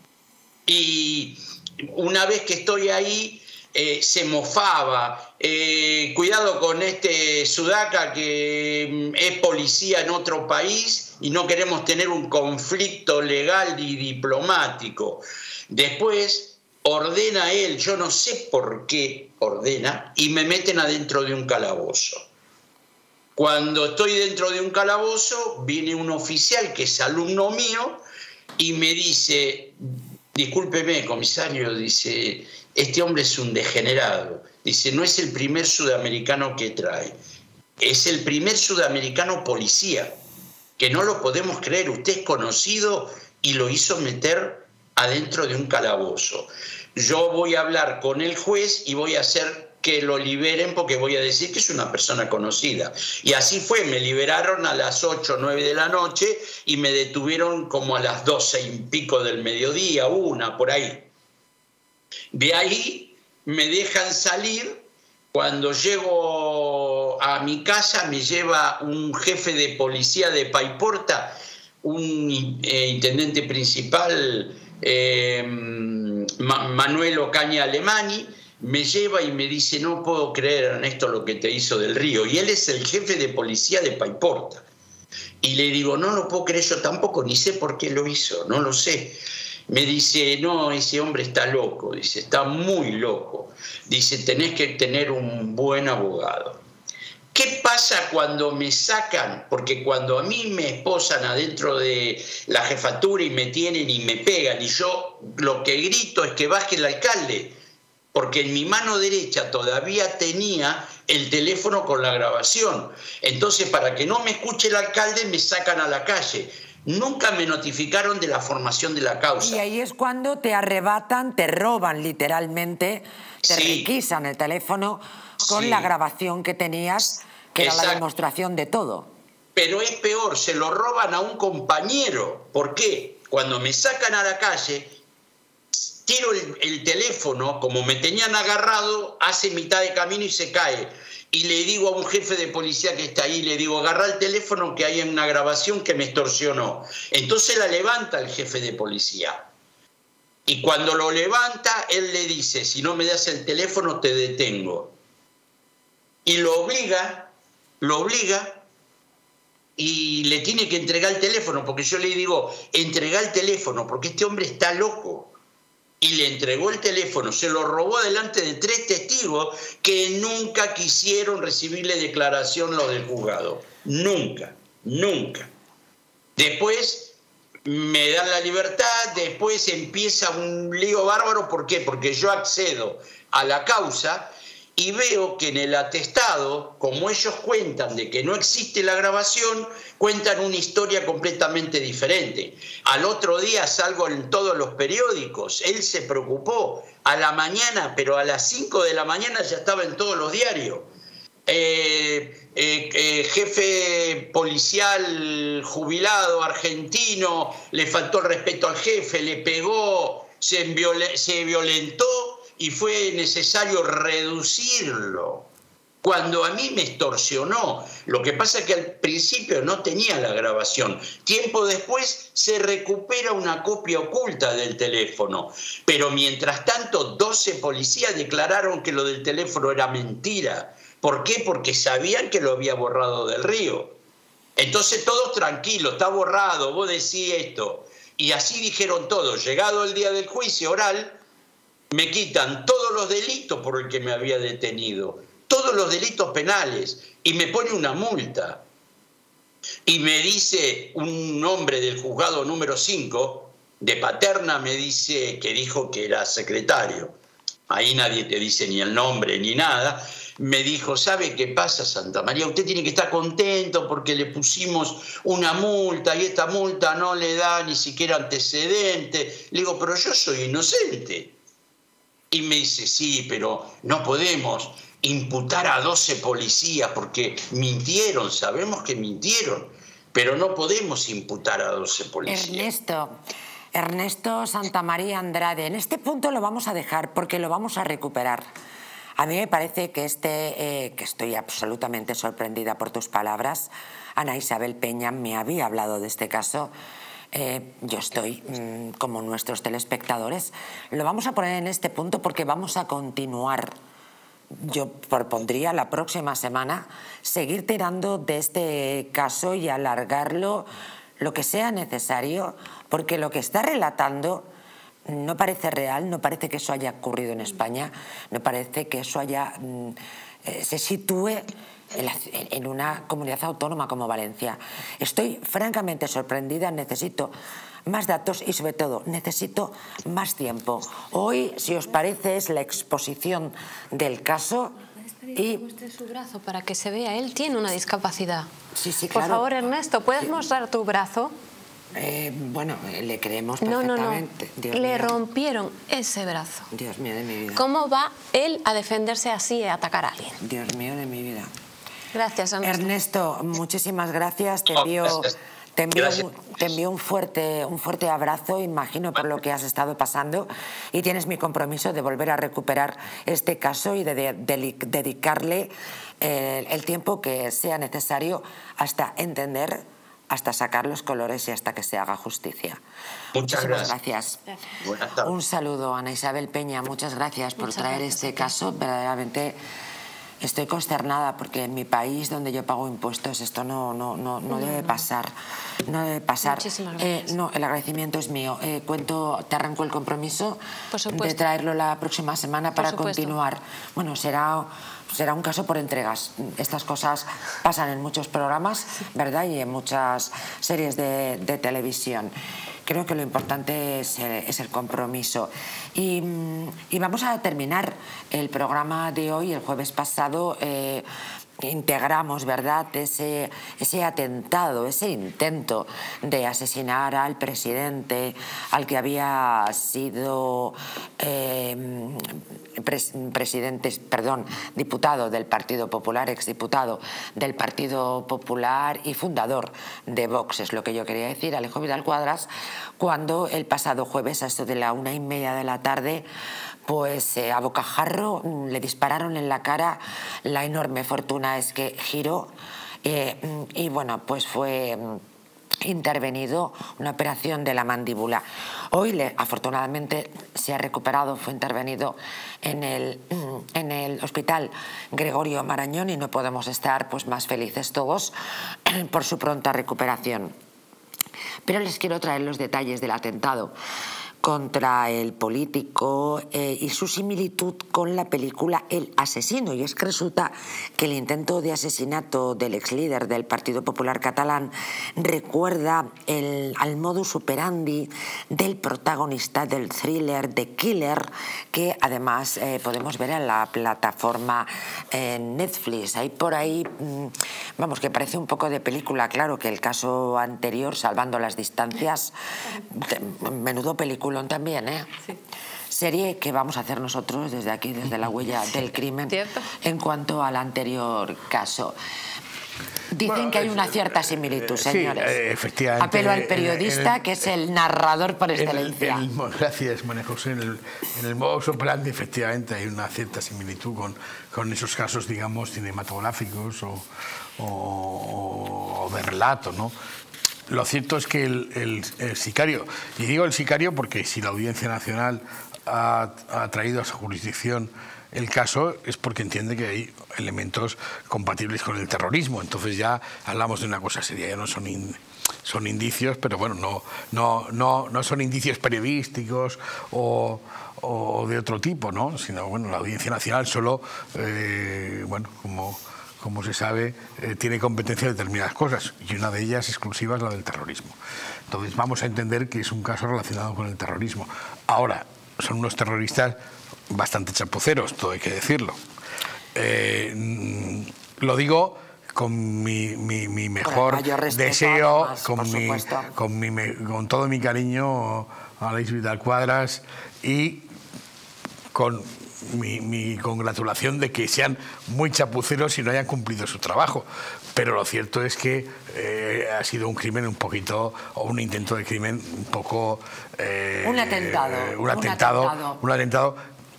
Y una vez que estoy ahí, se mofaba. Cuidado con este sudaca que es policía en otro país y no queremos tener un conflicto legal y diplomático. Después ordena él, yo no sé por qué ordena, y me meten adentro de un calabozo. Cuando estoy dentro de un calabozo, viene un oficial que es alumno mío y me dice, discúlpeme, comisario, dice, este hombre es un degenerado. Dice, no es el primer sudamericano que trae, es el primer sudamericano policía, que no lo podemos creer, usted es conocido y lo hizo meter adentro de un calabozo. Yo voy a hablar con el juez y voy a hacer que lo liberen porque voy a decir que es una persona conocida. Y así fue, me liberaron a las 8 o 9 de la noche y me detuvieron como a las 12 y pico del mediodía, 1, por ahí. De ahí me dejan salir. Cuando llego a mi casa me lleva un jefe de policía de Paiporta, un intendente principal, Manuel Ocaña Alemani, me lleva y me dice, no puedo creer, Ernesto, lo que te hizo Del Río. Y él es el jefe de policía de Paiporta. Y le digo, no lo puedo creer yo tampoco, ni sé por qué lo hizo, no lo sé. Me dice, no, ese hombre está loco, dice, está muy loco. Dice, tenés que tener un buen abogado. ¿Qué pasa cuando me sacan? Porque cuando a mí me esposan adentro de la jefatura y me tienen y me pegan, y yo lo que grito es que baje el alcalde, porque en mi mano derecha todavía tenía el teléfono con la grabación. Entonces, para que no me escuche el alcalde, me sacan a la calle. Nunca me notificaron de la formación de la causa. Y ahí es cuando te arrebatan, te roban literalmente, te requisan el teléfono con la grabación que tenías, que era la demostración de todo. Pero es peor, se lo roban a un compañero. ¿Por qué? Cuando me sacan a la calle, tiro el teléfono, como me tenían agarrado, hace mitad de camino y se cae. Y le digo a un jefe de policía que está ahí, le digo, agarrá el teléfono que hay en una grabación que me extorsionó. Entonces la levanta el jefe de policía. Y cuando lo levanta, él le dice, si no me das el teléfono te detengo. Y lo obliga y le tiene que entregar el teléfono, porque yo le digo, entrega el teléfono, porque este hombre está loco. Y le entregó el teléfono, se lo robó delante de 3 testigos que nunca quisieron recibirle declaración los del juzgado. Nunca, nunca. Después me dan la libertad, después empieza un lío bárbaro. ¿Por qué? Porque yo accedo a la causa y veo que en el atestado, como ellos cuentan de que no existe la grabación, cuentan una historia completamente diferente. Al otro día salgo en todos los periódicos, él se preocupó a la mañana, pero a las 5 de la mañana ya estaba en todos los diarios. Jefe policial jubilado argentino, le faltó el respeto al jefe, le pegó, se violentó y fue necesario reducirlo. Cuando a mí me extorsionó, lo que pasa es que al principio no tenía la grabación. Tiempo después se recupera una copia oculta del teléfono. Pero mientras tanto, 12 policías declararon que lo del teléfono era mentira. ¿Por qué? Porque sabían que lo había borrado del río. Entonces todos tranquilos, está borrado, vos decís esto. Y así dijeron todos. Llegado el día del juicio oral, me quitan todos los delitos por el que me había detenido, todos los delitos penales, y me pone una multa. Y me dice un hombre del juzgado número 5, de Paterna, me dice que dijo que era secretario. Ahí nadie te dice ni el nombre ni nada. Me dijo, ¿sabe qué pasa, Santa María? Usted tiene que estar contento porque le pusimos una multa y esta multa no le da ni siquiera antecedente. Le digo, pero yo soy inocente. Y me dice, sí, pero no podemos imputar a 12 policías porque mintieron, sabemos que mintieron, pero no podemos imputar a 12 policías. Ernesto Santamaría Andrade, en este punto lo vamos a dejar porque lo vamos a recuperar. A mí me parece que que estoy absolutamente sorprendida por tus palabras. Ana Isabel Peña me había hablado de este caso. Yo estoy como nuestros telespectadores. Lo vamos a poner en este punto porque vamos a continuar. Yo propondría la próxima semana seguir tirando de este caso y alargarlo lo que sea necesario, porque lo que está relatando no parece real, no parece que eso haya ocurrido en España, no parece que eso se sitúe en una comunidad autónoma como Valencia. Estoy francamente sorprendida, necesito más datos y sobre todo necesito más tiempo. Hoy, si os parece, es la exposición del caso. Y muestre su brazo para que se vea. Él tiene una discapacidad. Sí, sí, claro. Por favor, Ernesto, ¿puedes mostrar tu brazo? Bueno, le creemos perfectamente. No. Le rompieron ese brazo. Dios mío de mi vida. ¿Cómo va él a defenderse así y a atacar a alguien? Dios mío de mi vida. Gracias, Ernesto. Ernesto, muchísimas gracias. Te envío un fuerte abrazo, imagino, por lo que has estado pasando, y tienes mi compromiso de volver a recuperar este caso y de dedicarle el tiempo que sea necesario hasta entender, hasta sacar los colores y hasta que se haga justicia. Muchas gracias. Buenas tardes. Un saludo, Ana Isabel Peña. Muchas gracias por traer este caso. Verdaderamente estoy consternada porque en mi país, donde yo pago impuestos, esto no debe pasar. No debe pasar. Muchísimas gracias. No, el agradecimiento es mío. Te arranco el compromiso de traerlo la próxima semana para continuar. Bueno, será un caso por entregas. Estas cosas pasan en muchos programas, ¿verdad? Y en muchas series de televisión. Creo que lo importante es el compromiso. Y vamos a terminar el programa de hoy. El jueves pasado integramos, ¿verdad?, ese atentado, ese intento de asesinar al presidente, al que había sido diputado del Partido Popular, exdiputado del Partido Popular y fundador de Vox, es lo que yo quería decir, Alejo Vidal Quadras, cuando el pasado jueves, a esto de la 1:30 de la tarde, pues a bocajarro le dispararon en la cara. La enorme fortuna es que giró y bueno, pues fue intervenido, una operación de la mandíbula. Hoy afortunadamente se ha recuperado, fue intervenido en el Hospital Gregorio Marañón y no podemos estar pues más felices todos por su pronta recuperación. Pero les quiero traer los detalles del atentado. contra el político y su similitud con la película El asesino. Y es que resulta que el intento de asesinato del ex líder del Partido Popular catalán recuerda al modus operandi del protagonista del thriller The Killer, que además podemos ver en la plataforma Netflix. Hay por ahí, vamos, que parece un poco de película. Claro que el caso anterior, salvando las distancias, menudo peliculón también, ¿eh? Sí. Serie que vamos a hacer nosotros desde aquí, desde La Huella del Crimen, ¿cierto?, en cuanto al anterior caso. Dicen que hay una cierta similitud, señores. Sí, efectivamente. Apelo al periodista, que es el narrador por excelencia. Gracias, María José. En el modus operandi, efectivamente, hay una cierta similitud con esos casos, digamos, cinematográficos o de relato, ¿no? Lo cierto es que el sicario, y digo el sicario porque si la Audiencia Nacional ha traído a su jurisdicción el caso, es porque entiende que hay elementos compatibles con el terrorismo. Entonces ya hablamos de una cosa seria, ya no son indicios, pero bueno, no son indicios periodísticos o de otro tipo, ¿no? Sino, bueno, la Audiencia Nacional solo, bueno, como se sabe, tiene competencia de determinadas cosas, y una de ellas exclusiva es la del terrorismo. Entonces vamos a entender que es un caso relacionado con el terrorismo. Ahora, son unos terroristas bastante chapuceros, todo hay que decirlo. Lo digo con mi mejor deseo, con todo mi cariño a Aleix Vidal Quadras, y con mi congratulación de que sean muy chapuceros y no hayan cumplido su trabajo. Pero lo cierto es que ha sido un crimen un poquito, o un intento de crimen un poco... un atentado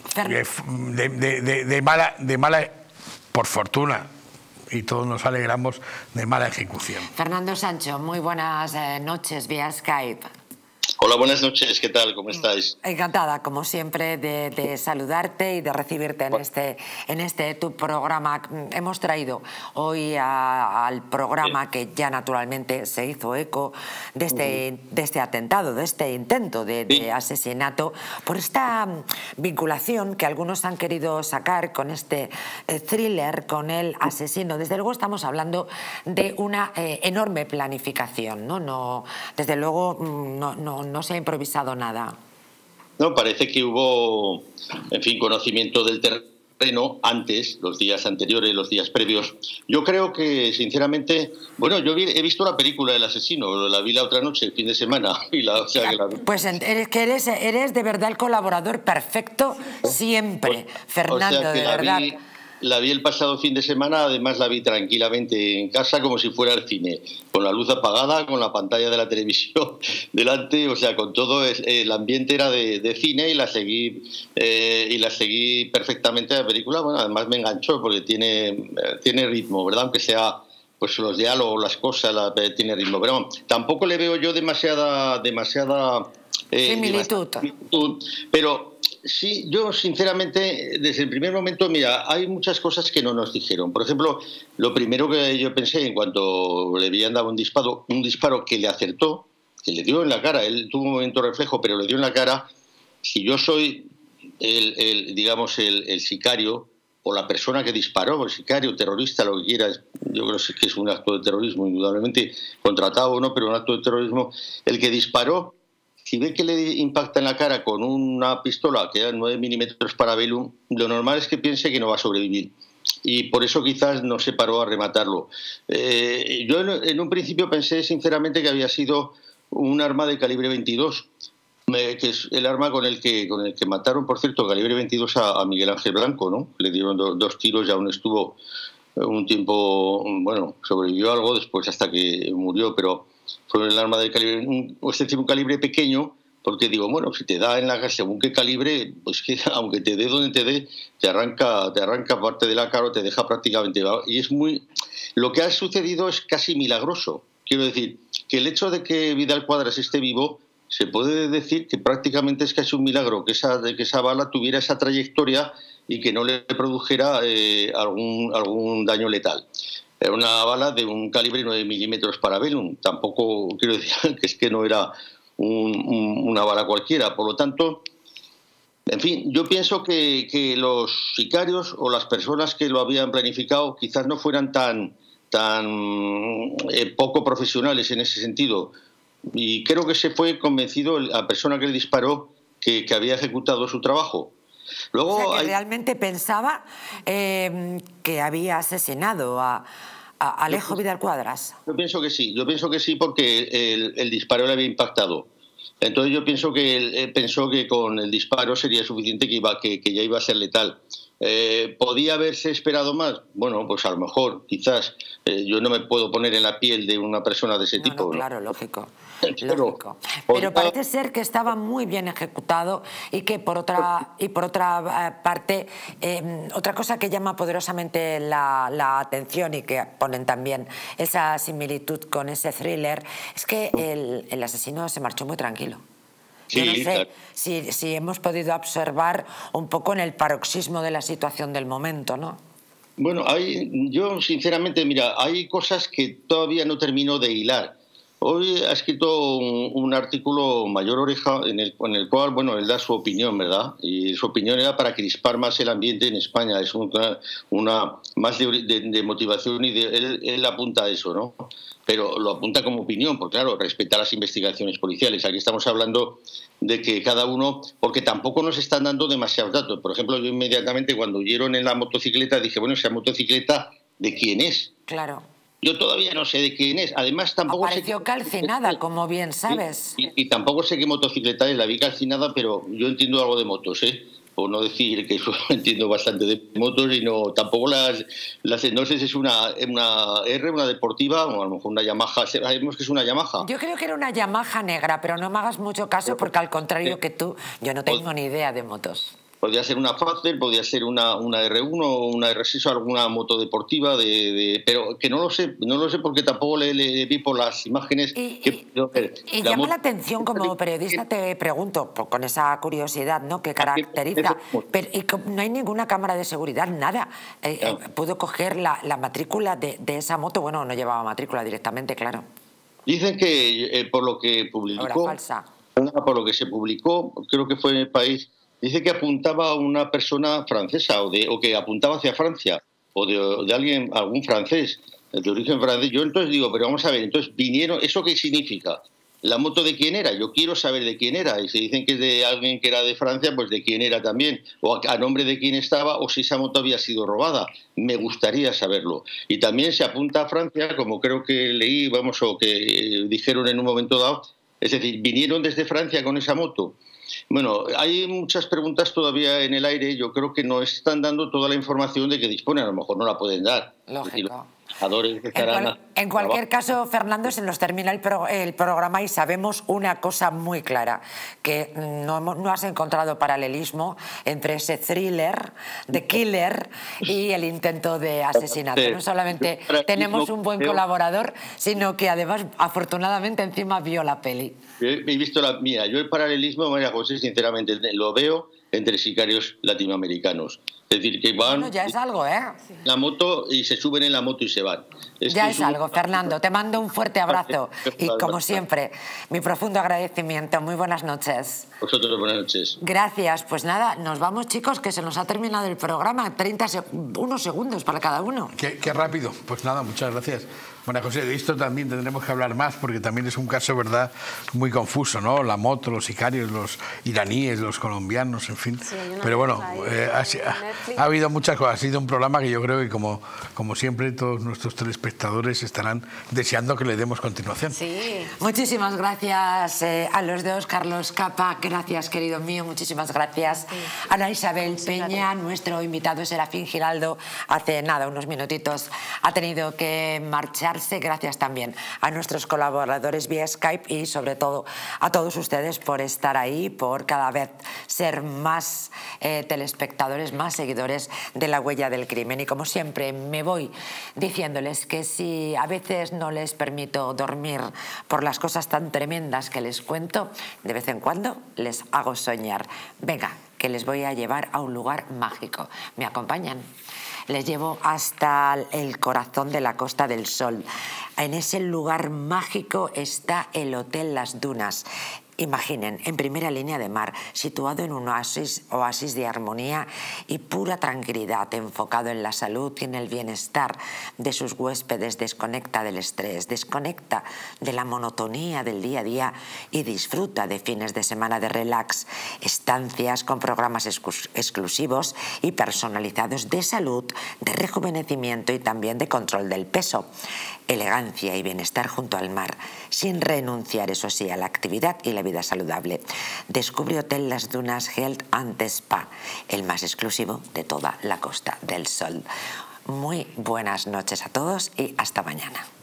de mala, por fortuna, y todos nos alegramos, de mala ejecución. Fernando Sancho, muy buenas noches vía Skype. Hola, buenas noches, ¿qué tal? ¿Cómo estáis? Encantada, como siempre, de saludarte y de recibirte en este tu programa. Hemos traído hoy al programa, que ya naturalmente se hizo eco de este atentado, de este intento de asesinato, por esta vinculación que algunos han querido sacar con este thriller, con El asesino. Desde luego estamos hablando de una enorme planificación, ¿no? Desde luego no se ha improvisado nada. No, parece que hubo, en fin, conocimiento del terreno antes, los días anteriores, los días previos. Yo creo que, sinceramente, bueno, yo he visto la película El asesino, la vi la otra noche, el fin de semana. Pues eres de verdad el colaborador perfecto siempre, Fernando, de verdad. La vi el pasado fin de semana, además la vi tranquilamente en casa, como si fuera al cine, con la luz apagada, con la pantalla de la televisión delante, o sea, con todo el ambiente era de cine, y la seguí perfectamente la película. Bueno, además me enganchó porque tiene ritmo, ¿verdad? Aunque sea, pues los diálogos, las cosas, tiene ritmo, pero tampoco le veo yo demasiada similitud. Pero sí, yo sinceramente, desde el primer momento, mira, hay muchas cosas que no nos dijeron. Por ejemplo, lo primero que yo pensé en cuanto le habían dado un disparo que le acertó, que le dio en la cara, él tuvo un momento reflejo, pero le dio en la cara. Si yo soy digamos, el sicario, o la persona que disparó, el sicario, terrorista, lo que quieras, yo creo que es un acto de terrorismo, indudablemente, contratado o no, pero un acto de terrorismo, el que disparó, si ve que le impacta en la cara con una pistola que era 9 milímetros Parabellum, lo normal es que piense que no va a sobrevivir. Y por eso quizás no se paró a rematarlo. Yo en un principio pensé sinceramente que había sido un arma de calibre 22, que es el arma con el que mataron, por cierto, calibre 22 a Miguel Ángel Blanco, ¿no? Le dieron dos tiros y aún estuvo un tiempo, bueno, sobrevivió algo después hasta que murió, pero fue el arma de calibre, un calibre pequeño, porque digo, bueno, si te da en la casa según qué calibre, pues que aunque te dé donde te dé, te arranca parte de la cara o te deja prácticamente. Y es lo que ha sucedido es casi milagroso. Quiero decir, que el hecho de que Vidal Quadras esté vivo, se puede decir que prácticamente es casi un milagro que esa bala tuviera esa trayectoria y que no le produjera algún daño letal. Era una bala de un calibre 9 milímetros Parabellum. Tampoco quiero decir que es que no era una bala cualquiera. Por lo tanto, en fin, yo pienso que los sicarios o las personas que lo habían planificado quizás no fueran tan poco profesionales en ese sentido. Y creo que se fue convencido la persona que le disparó que había ejecutado su trabajo. Luego, o sea, que realmente pensaba que había asesinado a Alejo Vidal Quadras. Yo pienso que sí, porque el disparo le había impactado. Entonces yo pienso que él pensó que con el disparo sería suficiente, que ya iba a ser letal. ¿Podía haberse esperado más? Bueno, pues a lo mejor, quizás. Yo no me puedo poner en la piel de una persona de ese tipo. No, claro, lógico. Pero parece ser que estaba muy bien ejecutado y que por otra parte, otra cosa que llama poderosamente la atención y que ponen también esa similitud con ese thriller es que el asesino se marchó muy tranquilo. Yo no sé si hemos podido observar un poco en el paroxismo de la situación del momento, ¿no? Bueno, yo sinceramente, mira, hay cosas que todavía no termino de hilar. Hoy ha escrito un artículo Mayor Oreja en el cual, bueno, él da su opinión, ¿verdad? Y su opinión era para crispar más el ambiente en España. Es una más de motivación y él apunta a eso, ¿no? Pero lo apunta como opinión, porque claro, respeta las investigaciones policiales. Aquí estamos hablando de que cada uno, porque tampoco nos están dando demasiados datos. Por ejemplo, yo inmediatamente cuando huyeron en la motocicleta dije, bueno, esa motocicleta, ¿de quién es? Claro. Yo todavía no sé de quién es. Además, tampoco apareció calcinada, como bien sabes. Y tampoco sé qué motocicleta es. La vi calcinada, pero yo entiendo algo de motos, ¿eh? Por no decir que eso entiendo bastante de motos y tampoco las no sé si es una R, una deportiva o a lo mejor una Yamaha. Sabemos que es una Yamaha. Yo creo que era una Yamaha negra, pero no me hagas mucho caso porque al contrario que tú, yo no tengo ni idea de motos. Podría ser una Fazer, podría ser una R1 o una R6 o alguna moto deportiva, pero que no lo sé porque tampoco le vi por las imágenes. Y llama la atención, como periodista te pregunto, con esa curiosidad, ¿no?, que caracteriza, pero no hay ninguna cámara de seguridad, nada. ¿Pudo coger la matrícula de esa moto? Bueno, no llevaba matrícula directamente, claro. Dicen que por lo que publicó, por lo que se publicó, creo que fue en El País, dice que apuntaba a una persona francesa o que apuntaba hacia Francia o de algún francés de origen francés. Yo entonces digo, pero vamos a ver, entonces vinieron, ¿eso qué significa? ¿La moto de quién era? Yo quiero saber de quién era. Y si dicen que es de alguien que era de Francia, pues de quién era también. O a nombre de quién estaba, o si esa moto había sido robada. Me gustaría saberlo. Y también se apunta a Francia, como creo que leí, o que dijeron en un momento dado. Es decir, vinieron desde Francia con esa moto. Bueno, hay muchas preguntas todavía en el aire. Yo creo que no están dando toda la información de que disponen. A lo mejor no la pueden dar. Lógico. En cualquier caso, Fernando, se nos termina el programa y sabemos una cosa muy clara, que no has encontrado paralelismo entre ese thriller de Killer y el intento de asesinato. No solamente tenemos un buen colaborador, sino que además, afortunadamente, encima vio la peli. He visto mira, yo el paralelismo, María José, sinceramente, lo veo entre sicarios latinoamericanos. Es decir, que van... Bueno, ya es algo, ¿eh? La moto y se suben en la moto y se van. Ya es algo, Fernando. Te mando un fuerte abrazo. Y como siempre, mi profundo agradecimiento. Muy buenas noches. Vosotros, buenas noches. Gracias. Pues nada, nos vamos, chicos, que se nos ha terminado el programa. Unos segundos para cada uno. Qué rápido. Pues nada, muchas gracias. Bueno, José, de esto también tendremos que hablar más porque también es un caso, ¿verdad?, muy confuso, ¿no? La moto, los sicarios, los iraníes, los colombianos, en fin. Sí, pero bueno, ha habido muchas cosas. Ha sido un programa que yo creo que, como siempre, todos nuestros telespectadores estarán deseando que le demos continuación. Sí. Muchísimas gracias a los dos. Carlos Capa, gracias, querido mío. Muchísimas gracias. Sí. Ana Isabel Peña, nuestro invitado Serafín Giraldo, hace nada, unos minutitos, ha tenido que marchar. Gracias también a nuestros colaboradores vía Skype y sobre todo a todos ustedes por estar ahí, por cada vez ser más telespectadores, más seguidores de La Huella del Crimen. Y como siempre me voy diciéndoles que si a veces no les permito dormir por las cosas tan tremendas que les cuento, de vez en cuando les hago soñar. Venga, que les voy a llevar a un lugar mágico. ¿Me acompañan? Les llevo hasta el corazón de la Costa del Sol. En ese lugar mágico está el Hotel Las Dunas. Imaginen, en primera línea de mar, situado en un oasis de armonía y pura tranquilidad, enfocado en la salud y en el bienestar de sus huéspedes, desconecta del estrés, desconecta de la monotonía del día a día y disfruta de fines de semana de relax, estancias con programas exclusivos y personalizados de salud, de rejuvenecimiento y también de control del peso. Elegancia y bienestar junto al mar, sin renunciar, eso sí, a la actividad y la vida saludable. Descubre Hotel Las Dunas Health and Spa, el más exclusivo de toda la Costa del Sol. Muy buenas noches a todos y hasta mañana.